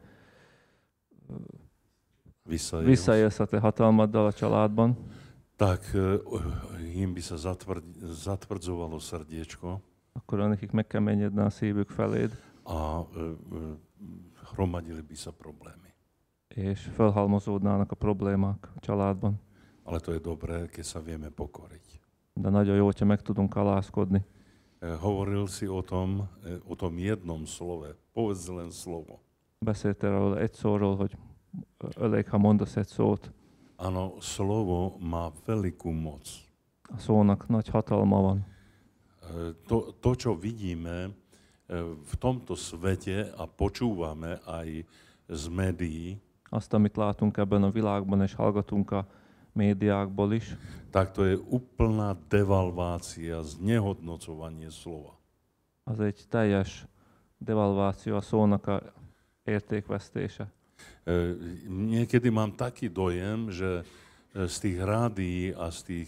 D: visszaélsz a te hatalmaddal a családban,
C: tak im by sa zatvrdzovalo srdiečko
D: akkor nekik megkeményedne a szívük feléd,
C: a hromadili by sa problémy.
D: és felhalmozódnának a problémák a családban.
C: Ale to je dobré, keď sa vieme pokoriť.
D: De nagyon jó, hogyha meg tudunk alázkodni.
C: Hovoril si o tom jednom slove. Povedz len slovo.
D: Beszéltél arról egy szóról, hogy elég, ha mondasz egy szót.
C: Áno, slovo má veľkú moc.
D: A szónak nagy hatalma van.
C: To, čo vidíme v tomto svete a počúvame aj z médií,
D: Azt, amit látunk ebben a világban, és hallgatunk a médiákból is,
C: tak to je úplná devalvácia, znehodnocovanie slova.
D: az egy teljes devalváció a szónak a értékvesztése.
C: Niekedy mám taký dojem, že z tých rádií a z tých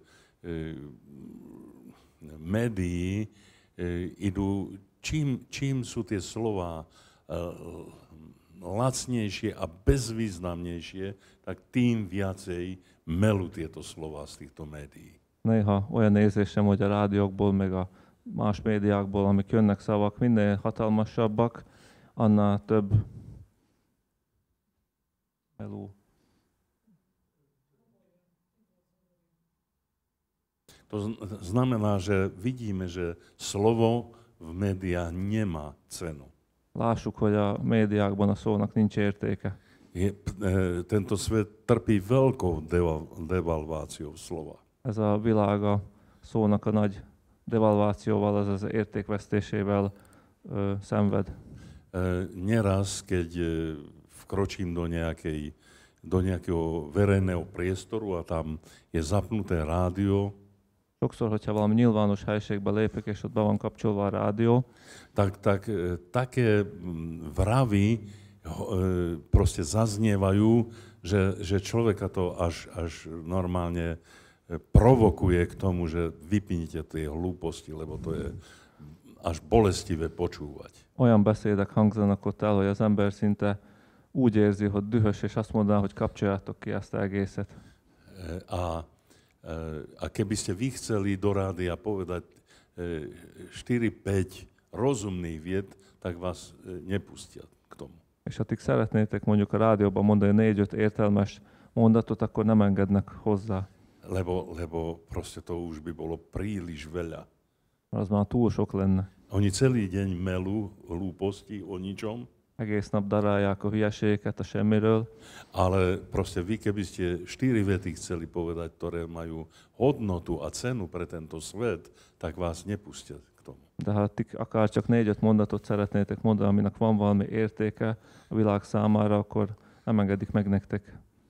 C: médií idú, čím sú tie slova lacnejšie a bezvýznamnejšie, tak tým viacej melú tieto slova z týchto médií.
D: Néha olyan érzésem, hogy a rádiókból, meg a más médiákból, amik jönnek szavak, minél hatalmasabbak, annál több melú.
C: To znamená, že vidíme, že slovo v médiách nemá cenu.
D: Lássuk, hogy a médiákban a szónak nincs értéke.
C: Tento svet trpí veľkou devalváciou slova.
D: Ez a világ a szónak a nagy devalvációval, az értékvesztésével szenved.
C: Neraz, keď vkročím do nejakého verejného priestoru a tam je zapnuté rádio,
D: Sokszor, hogyha valami nyilvános helyiségbe lépek, és ott be van kapcsolva a rádió,
C: také vravy proste zaznievajú, že človeka to až normálne provokuje k tomu, že vypnite tie hlúposti, lebo to je až bolestivé počúvať.
D: olyan beszédek hangzanak ott el, hogy az ember szinte úgy érzi, hogy dühös, és azt mondaná, hogy kapcsoljátok ki ezt a egészet.
C: A keby ste vy chceli do rádia povedať 4-5 rozumných vied, tak vás nepustia k tomu.
D: És ha ti szeretnétek mondjuk a rádióban mondani 4-5 értelmes mondatot, akkor nem engednek hozzá.
C: Lebo proste to už by bolo príliš veľa.
D: Az már túl sok lenne.
C: Oni celý deň melú hlúposti o ničom,
D: Egész nap darálják a hülyeségeket a semmiről,
C: ale proste vy, keby ste 4 vety chceli povedať, ktoré majú hodnotu a cenu pre tento svet, tak vás nepustia k tomu.
D: de ha ti akár csak 4-5 mondatot szeretnétek mondani, aminek van valami értéke a világ számára, akkor nem engedik meg nektek.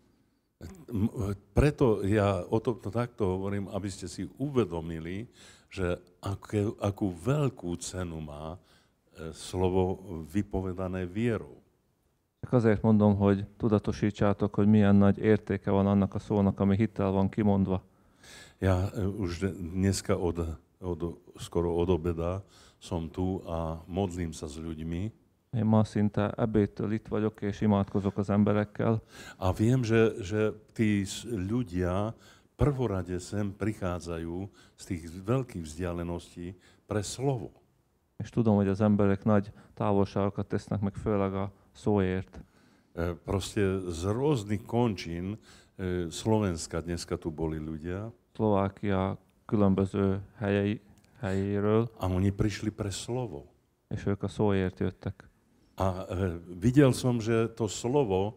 C: Preto ja o tomto takto hovorím, aby ste si uvedomili, že akú veľkú cenu má slovo vypovedané vierou.
D: Csak azért mondom, hogy tudatosítsátok, hogy milyen nagy értéke van annak a szónak, ami hittel van kimondva.
C: Ja už dneska skoro od obeda som tu a modlím sa s ľuďmi.
D: Én ma szinte ebédtől itt vagyok, és imádkozok az emberekkel.
C: A viem, že tí ľudia prvorade sem prichádzajú z tých veľkých vzdialeností pre slovo.
D: És tudom, hogy az emberek nagy távolságokat tesznek meg, főleg a szóért.
C: Proste z rôznych končín Slovenska dneska tu boli ľudia.
D: Szlovákia különböző helyéről,
C: A oni prišli pre slovo.
D: és ők a szóért jöttek.
C: A videl som, že to slovo,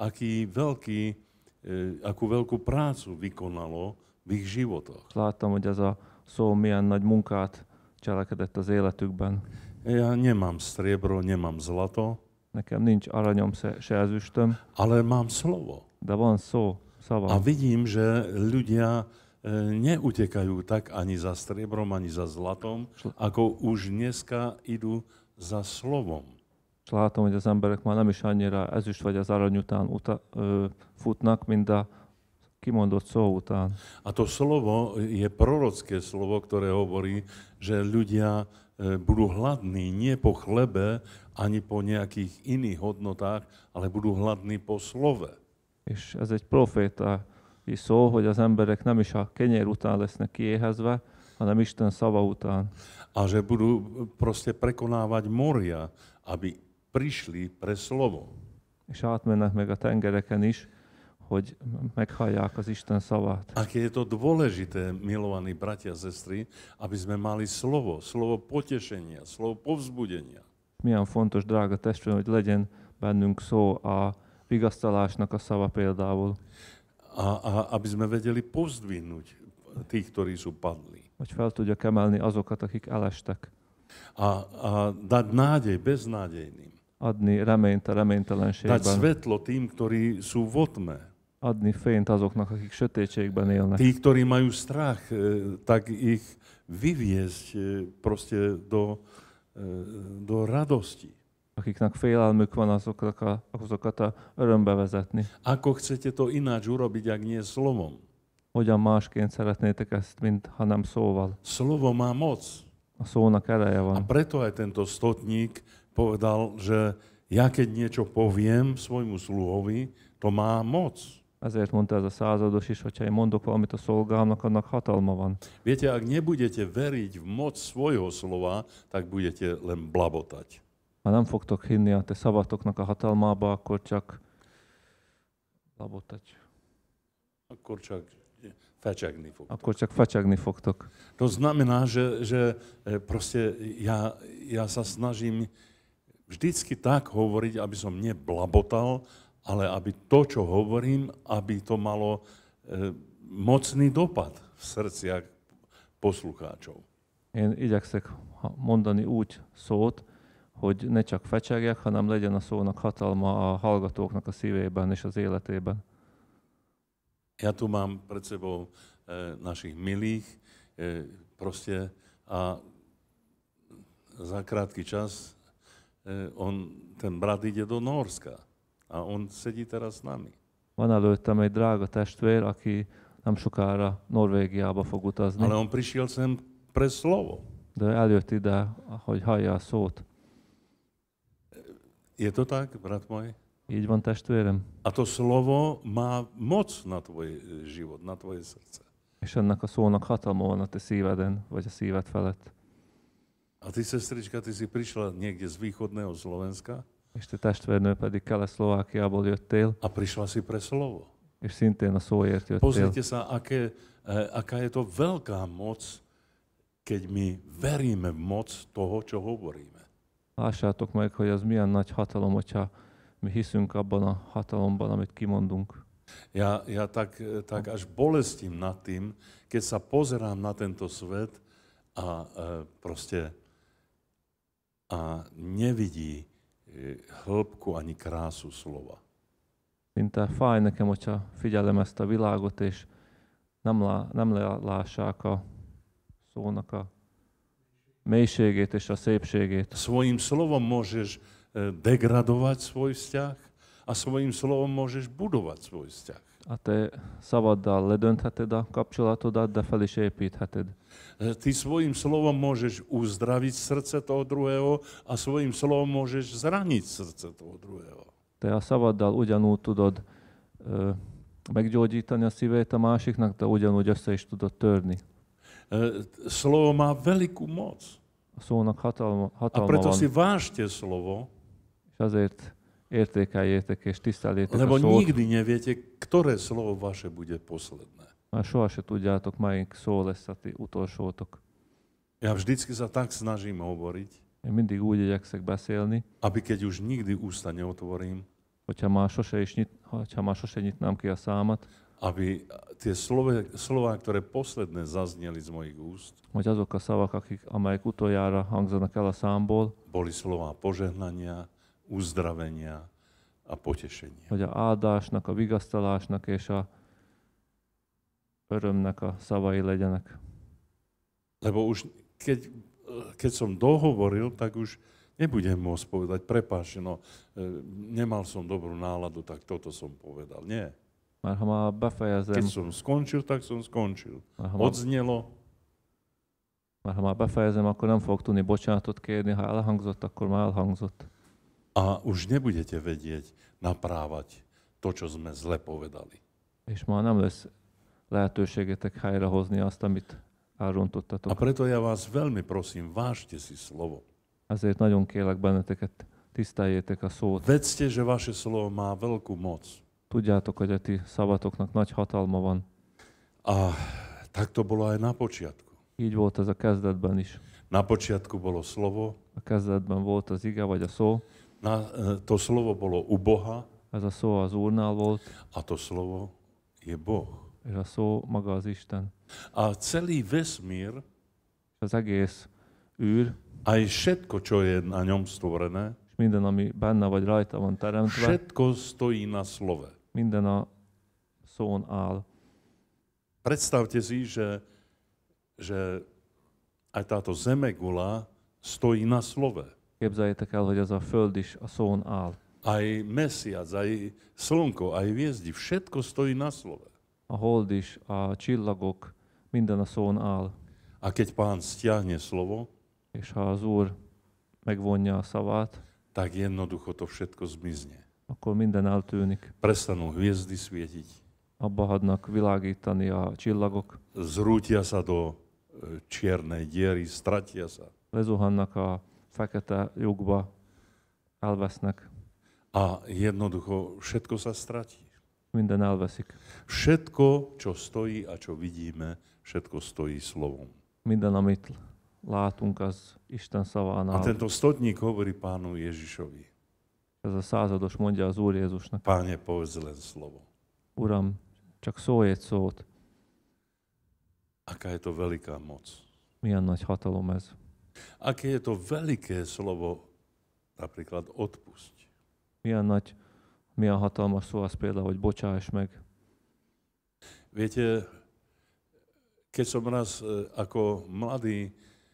C: akú veľkú prácu vykonalo v ich životoch.
D: Láttam, hogy ez a szó milyen nagy munkát cselekedett az életükben.
C: Ja nemám striebro, nemám zlato,
D: Nekem nincs aranyom, se ezüstöm,
C: ale mám slovo.
D: de van szó,
C: A
D: szava.
C: vidím, že ľudia neutekajú tak ani za striebrom, ani za zlatom, ako už dneska idú za slovom.
D: És látom, hogy az emberek már nem is annyira ezüst vagy az arany után futnak, mint a kimondott szó után.
C: A to slovo je prorocké slovo, ktoré hovorí, že ľudia budú hladní nie po chlebe, ani po nejakých iných hodnotách, ale budú hladní po slove.
D: És ez egy profétai szó, hogy az emberek nem is a kenyér után lesznek kiéhezve, hanem Isten szava után.
C: A že budú proste prekonávať moria, aby prišli pre slovo.
D: És átmennek meg a tengereken is, hogy meghallják az Isten szavát.
C: Aké je to dôležité, milovaní bratia a sestry, aby sme mali slovo, slovo potešenia, slovo povzbudenia.
D: Milyen fontos, drága testvérem, hogy legyen bennünk szó a vigasztalásnak a szava például.
C: A aby sme vedeli pozdvihnúť tých, ktorí sú padli.
D: Hogy fel tudjak emelni azokat, akik elestek.
C: A dať nádej beznádejným.
D: Adni reményt a
C: Dať
D: reménytelenségben.
C: svetlo tým, ktorí sú v otme.
D: Adni fényt azoknak, akik sötétségben élnek.
C: Tí, ktorí majú strach, tak ich vyviesť proste do radosti.
D: Akiknek félelmük van, azokat a örömbe vezetni.
C: Ako chcete to ináč urobiť, ak nie slovom?
D: Hogyan másként szeretnétek ezt, mint ha nem szóval?
C: Slovo má moc.
D: A szónak ereje
C: A
D: van.
C: preto aj tento stotník povedal, že ja keď niečo poviem svojmu sluhovi, to má moc.
D: Ezért mondta ez a százados is, hogyha én mondok valamit a szolgámnak, annak hatalma van.
C: Viete, ak nebudete veriť v moc svojho slova, tak budete len blabotať.
D: Ha nem fogtok hinni a te szavatoknak a hatalmába, akkor csak labotagy.
C: Akkor csak fecsegni fog.
D: Akkor csak fecsegni fogtok.
C: To znamená, že proste ja sa snažím vždycky tak hovoriť, aby som neblabotal, ale aby to, čo hovorím, aby to malo mocný dopad v srdciach poslucháčov.
D: Én igyekszek mondani úgy szót, hogy ne csak fecsegjek, hanem legyen a szónak hatalma a hallgatóknak a szívében és az életében.
C: Ja tu mám pred sebou našich milých, proste a za krátky čas ten brat ide do Nórska a on sedí teraz s nami.
D: Van előttem egy drága testvér, aki nem sokára Norvégiába fog utazni,
C: Ale on prišiel sem pre slovo.
D: de eljött ide, hogy hallja a szót.
C: Je to tak, brat môj?
D: Így van, testvérem?
C: A to slovo má moc na tvoj život, na tvoje srdce.
D: És ennek a szónak hatalma van a te szíveden, vagy a szíved felett.
C: A ty, sestrička, ty si prišla niekde z východného Slovenska
D: És te testvérnő pedig Kelet-Szlovákiából jöttél,
C: a prišla si pre slovo.
D: és szintén a szóért jöttél.
C: Pozrite sa, aká je to veľká moc, keď my veríme v moc toho, čo hovoríme.
D: Lássátok meg, hogy az milyen nagy hatalom, hogyha mi hiszünk abban a hatalomban, amit kimondunk.
C: Ja tak až bolestím nad tým, keď sa pozerám na tento svet a proste nevidí hĺbku ani krásu slova.
D: Szinte fáj nekem, hogyha figyelem ezt a világot, és nem lássák a szónak a mélységét és a szépségét.
C: Svojím slovom môžeš degradovať svoj vzťah a svojím slovom môžeš budovať svoj vzťah.
D: A te szavaddal ledöntheted a kapcsolatodat, de fel is építheted.
C: Ty svojím slovom môžeš uzdraviť srdce toho druhého a svojím slovom môžeš zraniť srdce toho druhého.
D: Te a szavaddal ugyanúgy tudod meggyógyítani a szívét a másiknak, de ugyanúgy össze is tudod törni.
C: Slovo má veľkú moc.
D: A szónak hatalma
C: A preto
D: van,
C: si vážte slovo,
D: és azért értékeljétek és tiszteljétek
C: lebo
D: a szót,
C: nikdy neviete, ktoré slovo vaše bude posledné.
D: mert soha se tudjátok, melyik szó lesz a ti utolsótok.
C: Ja vždycky sa tak snažím hovoriť,
D: Én mindig úgy igyekszek beszélni,
C: aby keď už nikdy ústa neotvorím,
D: hogyha már sose nyitnám ki a számat,
C: aby tie slová, ktoré posledné zazneli z mojich úst,
D: hogy azok a szavak, amelyek utoljára hangzanak el a számból,
C: boli slová požehnania, uzdravenia a potešenia.
D: hogy a áldásnak, a vigasztalásnak és a örömnek a szavai legyenek.
C: Lebo už keď som dohovoril, tak už Nebudem môcť povedať, prepáč, nemal som dobrú náladu, tak toto som povedal. Nie.
D: Mert ha már befejezem,
C: Keď som skončil, tak som skončil.
D: mert ha már befejezem, akkor nem fogok tudni bocsánatot kérni, ha elhangzott, akkor már elhangzott.
C: A už nebudete vedieť naprávať to, čo sme zle povedali.
D: És már nem lesz lehetőségetek helyrehozni azt, amit elrontottatok.
C: A preto ja vás veľmi prosím, vážte si slovo.
D: Ezért nagyon kérlek benneteket, tiszteljétek a szót.
C: Vedzte, že vaše slovo má veľkú moc.
D: Tudjátok, hogy a ti szavatoknak nagy hatalma van.
C: A tak to bolo aj na počiatku.
D: Így volt ez a kezdetben is.
C: Na počiatku bolo slovo,
D: A kezdetben volt az ige, vagy a szó.
C: to slovo bolo u Boha
D: Ez a szó az Úrnál volt,
C: a to slovo je Boh.
D: és a szó maga az Isten.
C: A celý vesmír,
D: Az egész űr,
C: aj všetko, čo je na ňom stvorené,
D: és minden, ami benne vagy rajta van teremtve,
C: všetko stojí na slove.
D: minden a szón áll.
C: Predstavte si, že aj táto zemegula stojí na slove.
D: Képzeljétek el, hogy ez a föld is a szón áll.
C: Aj mesiac, aj slnko, aj hviezdy, všetko stojí na slove.
D: A hold is, a csillagok, minden a szón áll.
C: A keď Pán stiahne slovo,
D: És ha az Úr megvonja a szavát,
C: tak jednoducho to všetko zmizne.
D: akkor minden eltűnik.
C: Prestanú hviezdy svietiť,
D: Abba hagynak világítani a csillagok,
C: zrútia sa do čiernej diery, stratia sa.
D: lezuhannak a fekete lyukba, elvesznek,
C: A jednoducho všetko sa stratí.
D: minden elveszik.
C: Všetko, čo stojí a čo vidíme, všetko stojí slovom.
D: Minden, amit látunk, az Isten
C: A
D: szavánál.
C: tento stotník hovorí Pánu Ježišovi:
D: Ez a százados mondja az Úr Jézusnak:
C: Páne, povedz len slovo.
D: Uram, csak szólj egy szót.
C: Aká je to veľká moc.
D: Milyen nagy hatalom ez.
C: Aké je to veľké slovo, napríklad odpusť.
D: Milyen hatalmas szó az például, hogy bocsáss meg.
C: Viete, keď som raz ako mladý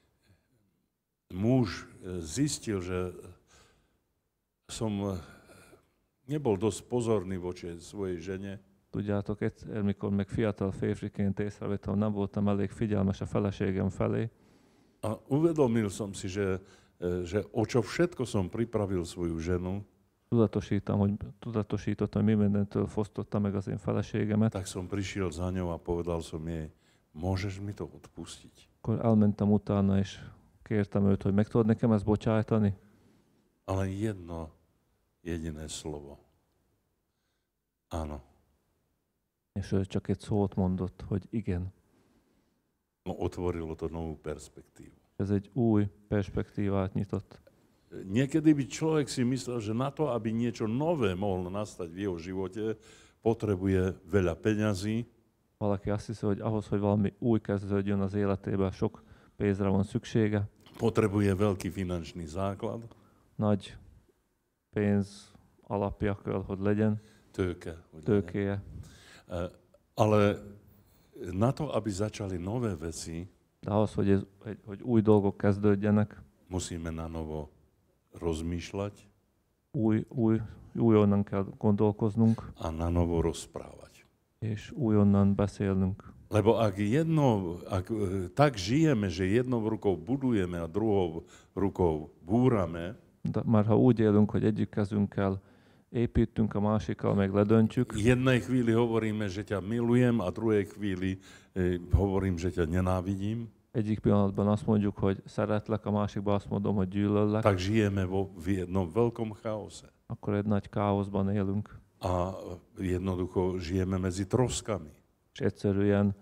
C: muž zistil, že som nebol dosť pozorný voči svojej žene,
D: Tudjátok, egyszer, mikor még fiatal férfiként észrevettem, nem voltam elég figyelmes a feleségem felé,
C: a uvedomil som si, že o čo všetko som pripravil svoju ženu,
D: tudatosítottam, hogy mi mindentől fosztotta meg az én feleségemet,
C: tak som prišiel za ňou a povedal som jej: môžeš mi to odpustiť?
D: akkor elmentem utána, és kértem őt, hogy meg tudod nekem ezt bocsájtani?
C: Ale jedno jediné slovo. Áno.
D: És ő csak egy szót mondott, hogy igen.
C: No, otvorilo to novú perspektívu.
D: Ez egy új perspektívát nyitott.
C: Niekedy by človek si myslel, že na to, aby niečo nové mohlo nastať v jeho živote, potrebuje veľa peňazí,
D: Valaki azt hiszi, hogy ahhoz, hogy valami új kezdődjön az életében, sok pénzre van szüksége,
C: potrebuje veľký finančný základ,
D: nagy pénz alapja kell, hogy legyen,
C: tőke.
D: tőkéje.
C: Ale na to, aby začali nové veci,
D: De ahhoz, hogy új dolgok kezdődjenek,
C: musíme na novo rozmýšľať
D: újonnan kell gondolkoznunk,
C: a na novo rozprávať.
D: és újonnan beszélnünk.
C: Lebo ak tak žijeme, že jednou rukou budujeme a druhou rukou búrame,
D: De már ha úgy élünk, hogy egyik kezünkkel építünk, a másikkal meg ledöntjük,
C: jednej chvíli hovoríme, že ťa milujem a druhej chvíli hovorím, že ťa nenávidím,
D: egyik pillanatban azt mondjuk, hogy szeretlek, a másikban azt mondom, hogy gyűlöllek,
C: tak žijeme v jednom veľkom chaose.
D: akkor egy nagy káoszban élünk.
C: A jednoducho žijeme medzi troskami.
D: És egyszerűen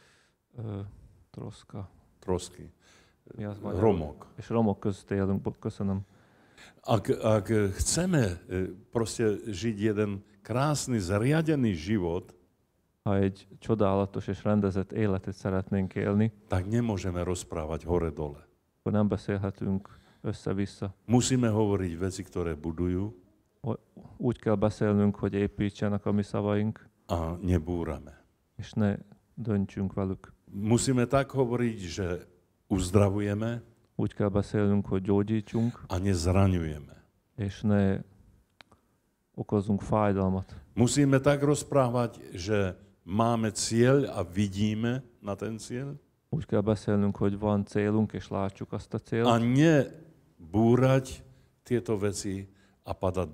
C: Trosky.
D: Mi az magyarul?
C: Romok.
D: És romok között élünk. Köszönöm.
C: Ak chceme proste žiť jeden krásny, zariadený život,
D: Ha egy csodálatos és rendezett életet szeretnénk élni,
C: tak nemôžeme rozprávať hore-dole.
D: akkor nem beszélhetünk össze-vissza.
C: Musíme hovoriť veci, ktoré budujú
D: Úgy kell beszélnünk, hogy építsenek a mi szavaink,
C: a nebúrame.
D: és ne döntsünk velük.
C: Musíme tak hovoriť, že uzdravujeme
D: Úgy kell beszélnünk, hogy gyógyítsunk,
C: a nezraňujeme.
D: és ne okozzunk fájdalmat.
C: Musíme tak rozprávať, že máme cieľ a vidíme na ten cieľ.
D: Úgy kell beszélnünk, hogy van célunk, és látjuk azt a célt.
C: A nebúrať tieto veci a padať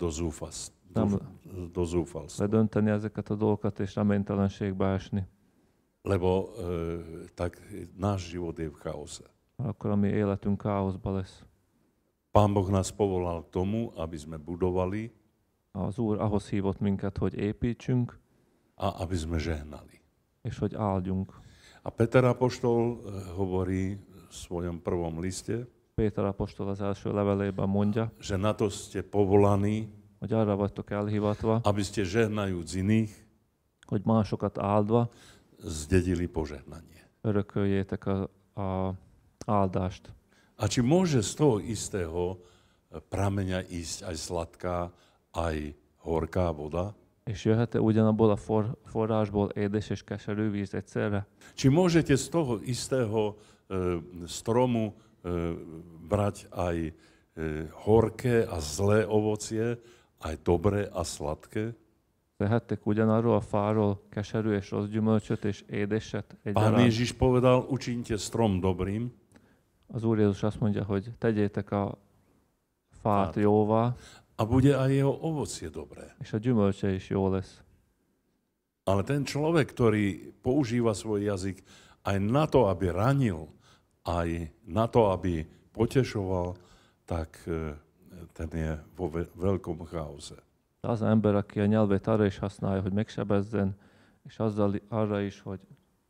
C: do zúfalstva.
D: Ledönteni ezeket a dolgokat, és reménytelenségbe esni.
C: Lebo tak náš život je v chaose.
D: Akkor a mi életünk káoszba lesz.
C: Pán Boh nás povolal k tomu, aby sme budovali
D: Az Úr ahhoz hívott minket, hogy építsünk,
C: a aby sme žehnali.
D: és hogy áldjunk.
C: A Peter apoštol hovorí v svojom prvom liste,
D: Péter apostol az első levelében mondja,
C: že na to ste povolaní,
D: hogy arra vagytok elhivatva,
C: aby ste žehnajúc iných
D: hogy másokat áldva
C: zdedili požehnanie.
D: örököljétek a áldást.
C: A či môže z toho istého prameňa ísť aj sladká, aj horká voda?
D: És jöhet-e ugyanabból a forrásból édes és keserű víz egyszerre?
C: Či môžete z toho istého stromu brať aj horké a zlé ovocie, aj dobré a sladké?
D: Tehettek ugyanarról a fáról keserű és rossz gyümölcsöt és édeset
C: Pán
D: egyaránt?
C: Ježiš povedal, učínte strom dobrým
D: Az Úr Jézus azt mondja, hogy tegyétek a fát jóvá,
C: a bude aj jeho ovocie dobré.
D: és a gyümölcse is jó lesz.
C: Ale ten človek, ktorý používa svoj jazyk aj na to, aby ranil, aj na to, aby potešoval, tak ten je vo veľkom chaose.
D: Az ember, aki a nyelvét arra is használja, hogy megsebezzen, és azzal arra is, hogy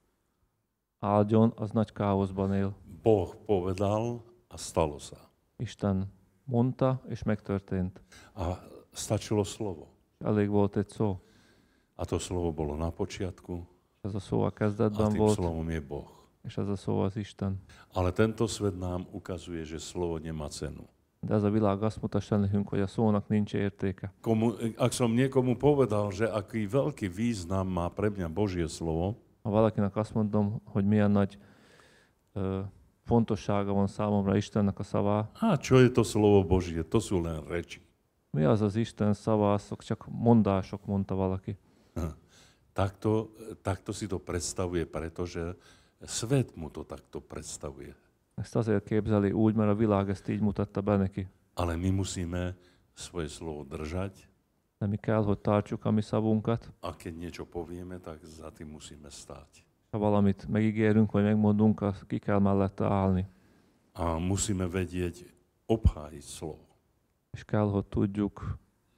D: áldjon, az nagy káoszban él.
C: Boh povedal a stalo sa.
D: Isten mondta, és megtörtént.
C: A stačilo slovo.
D: Elég volt egy szó.
C: A to slovo bolo na počiatku
D: Ez a szó a
C: a
D: kezdetben
C: tým
D: volt,
C: slovom je Boh.
D: és ez a szó az Isten.
C: Ale tento svet nám ukazuje, že slovo nemá cenu.
D: De ez a világ azt mutassa nekünk, hogy a szónak nincs értéke.
C: Ak som niekomu povedal, že aký veľký význam má pre mňa Božie slovo,
D: Ha valakinek azt mondom, hogy milyen nagy fontossága van számomra Istennek a szavá,
C: a čo je to slovo Božie? To sú len reči.
D: mi az az Isten szava, azok csak mondások, mondta valaki.
C: Takto si to predstavuje, pretože svet mu to takto predstavuje.
D: Ezt azért képzeli úgy, mert a világ ezt így mutatta be neki.
C: Ale my musíme svoje slovo držať
D: De mi kell, hogy tartsuk a mi szavunkat.
C: a keď niečo povieme, tak za tým musíme stáť.
D: Ha valamit megígérünk, vagy megmondunk, ki kell mellette állni.
C: A musíme vedieť obhájiť slovo,
D: És kell, hogy tudjuk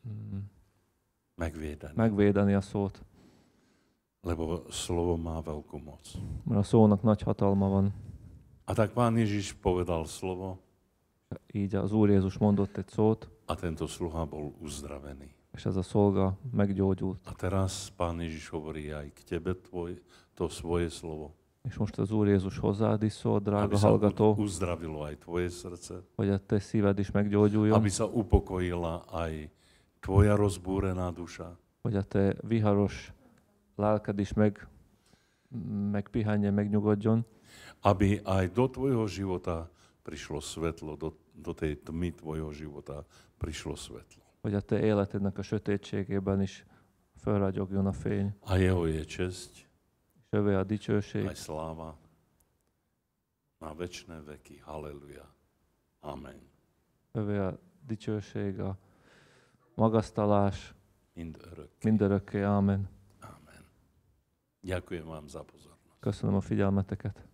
D: megvédeni a szót.
C: Lebo slovo má veľkú moc.
D: Mert a szónak nagy hatalma van.
C: A tak Pán Ježiš povedal slovo
D: Így az Úr Jézus mondott egy szót,
C: a tento sluha bol uzdravený.
D: és ez a szolga meggyógyult.
C: A teraz Pán Ježiš hovorí aj k tebe to svoje slovo.
D: És most az Úr Jézus hozzád is szól, drága
C: Aby sa
D: hallgató,
C: uzdravilo aj tvoje srdce.
D: hogy a te szíved is meggyógyuljon,
C: Aby sa upokojila aj tvoja rozbúrená duša.
D: hogy a te viharos lelked is megpihenjen, megnyugodjon,
C: Aby aj do tvojho života prišlo svetlo, do tej tmy tvojho života prišlo svetlo.
D: hogy a te életednek a sötétségében is felragyogjon a fény,
C: A jeho je česť,
D: és övé a dicsőség,
C: aj sláva na večné veky. Haleluja. Amen.
D: övé a dicsőség, a magasztalás,
C: Mindörökké.
D: mindörökké, ámen.
C: Amen. Ďakujem vám za pozornosť.
D: Köszönöm a figyelmeteket.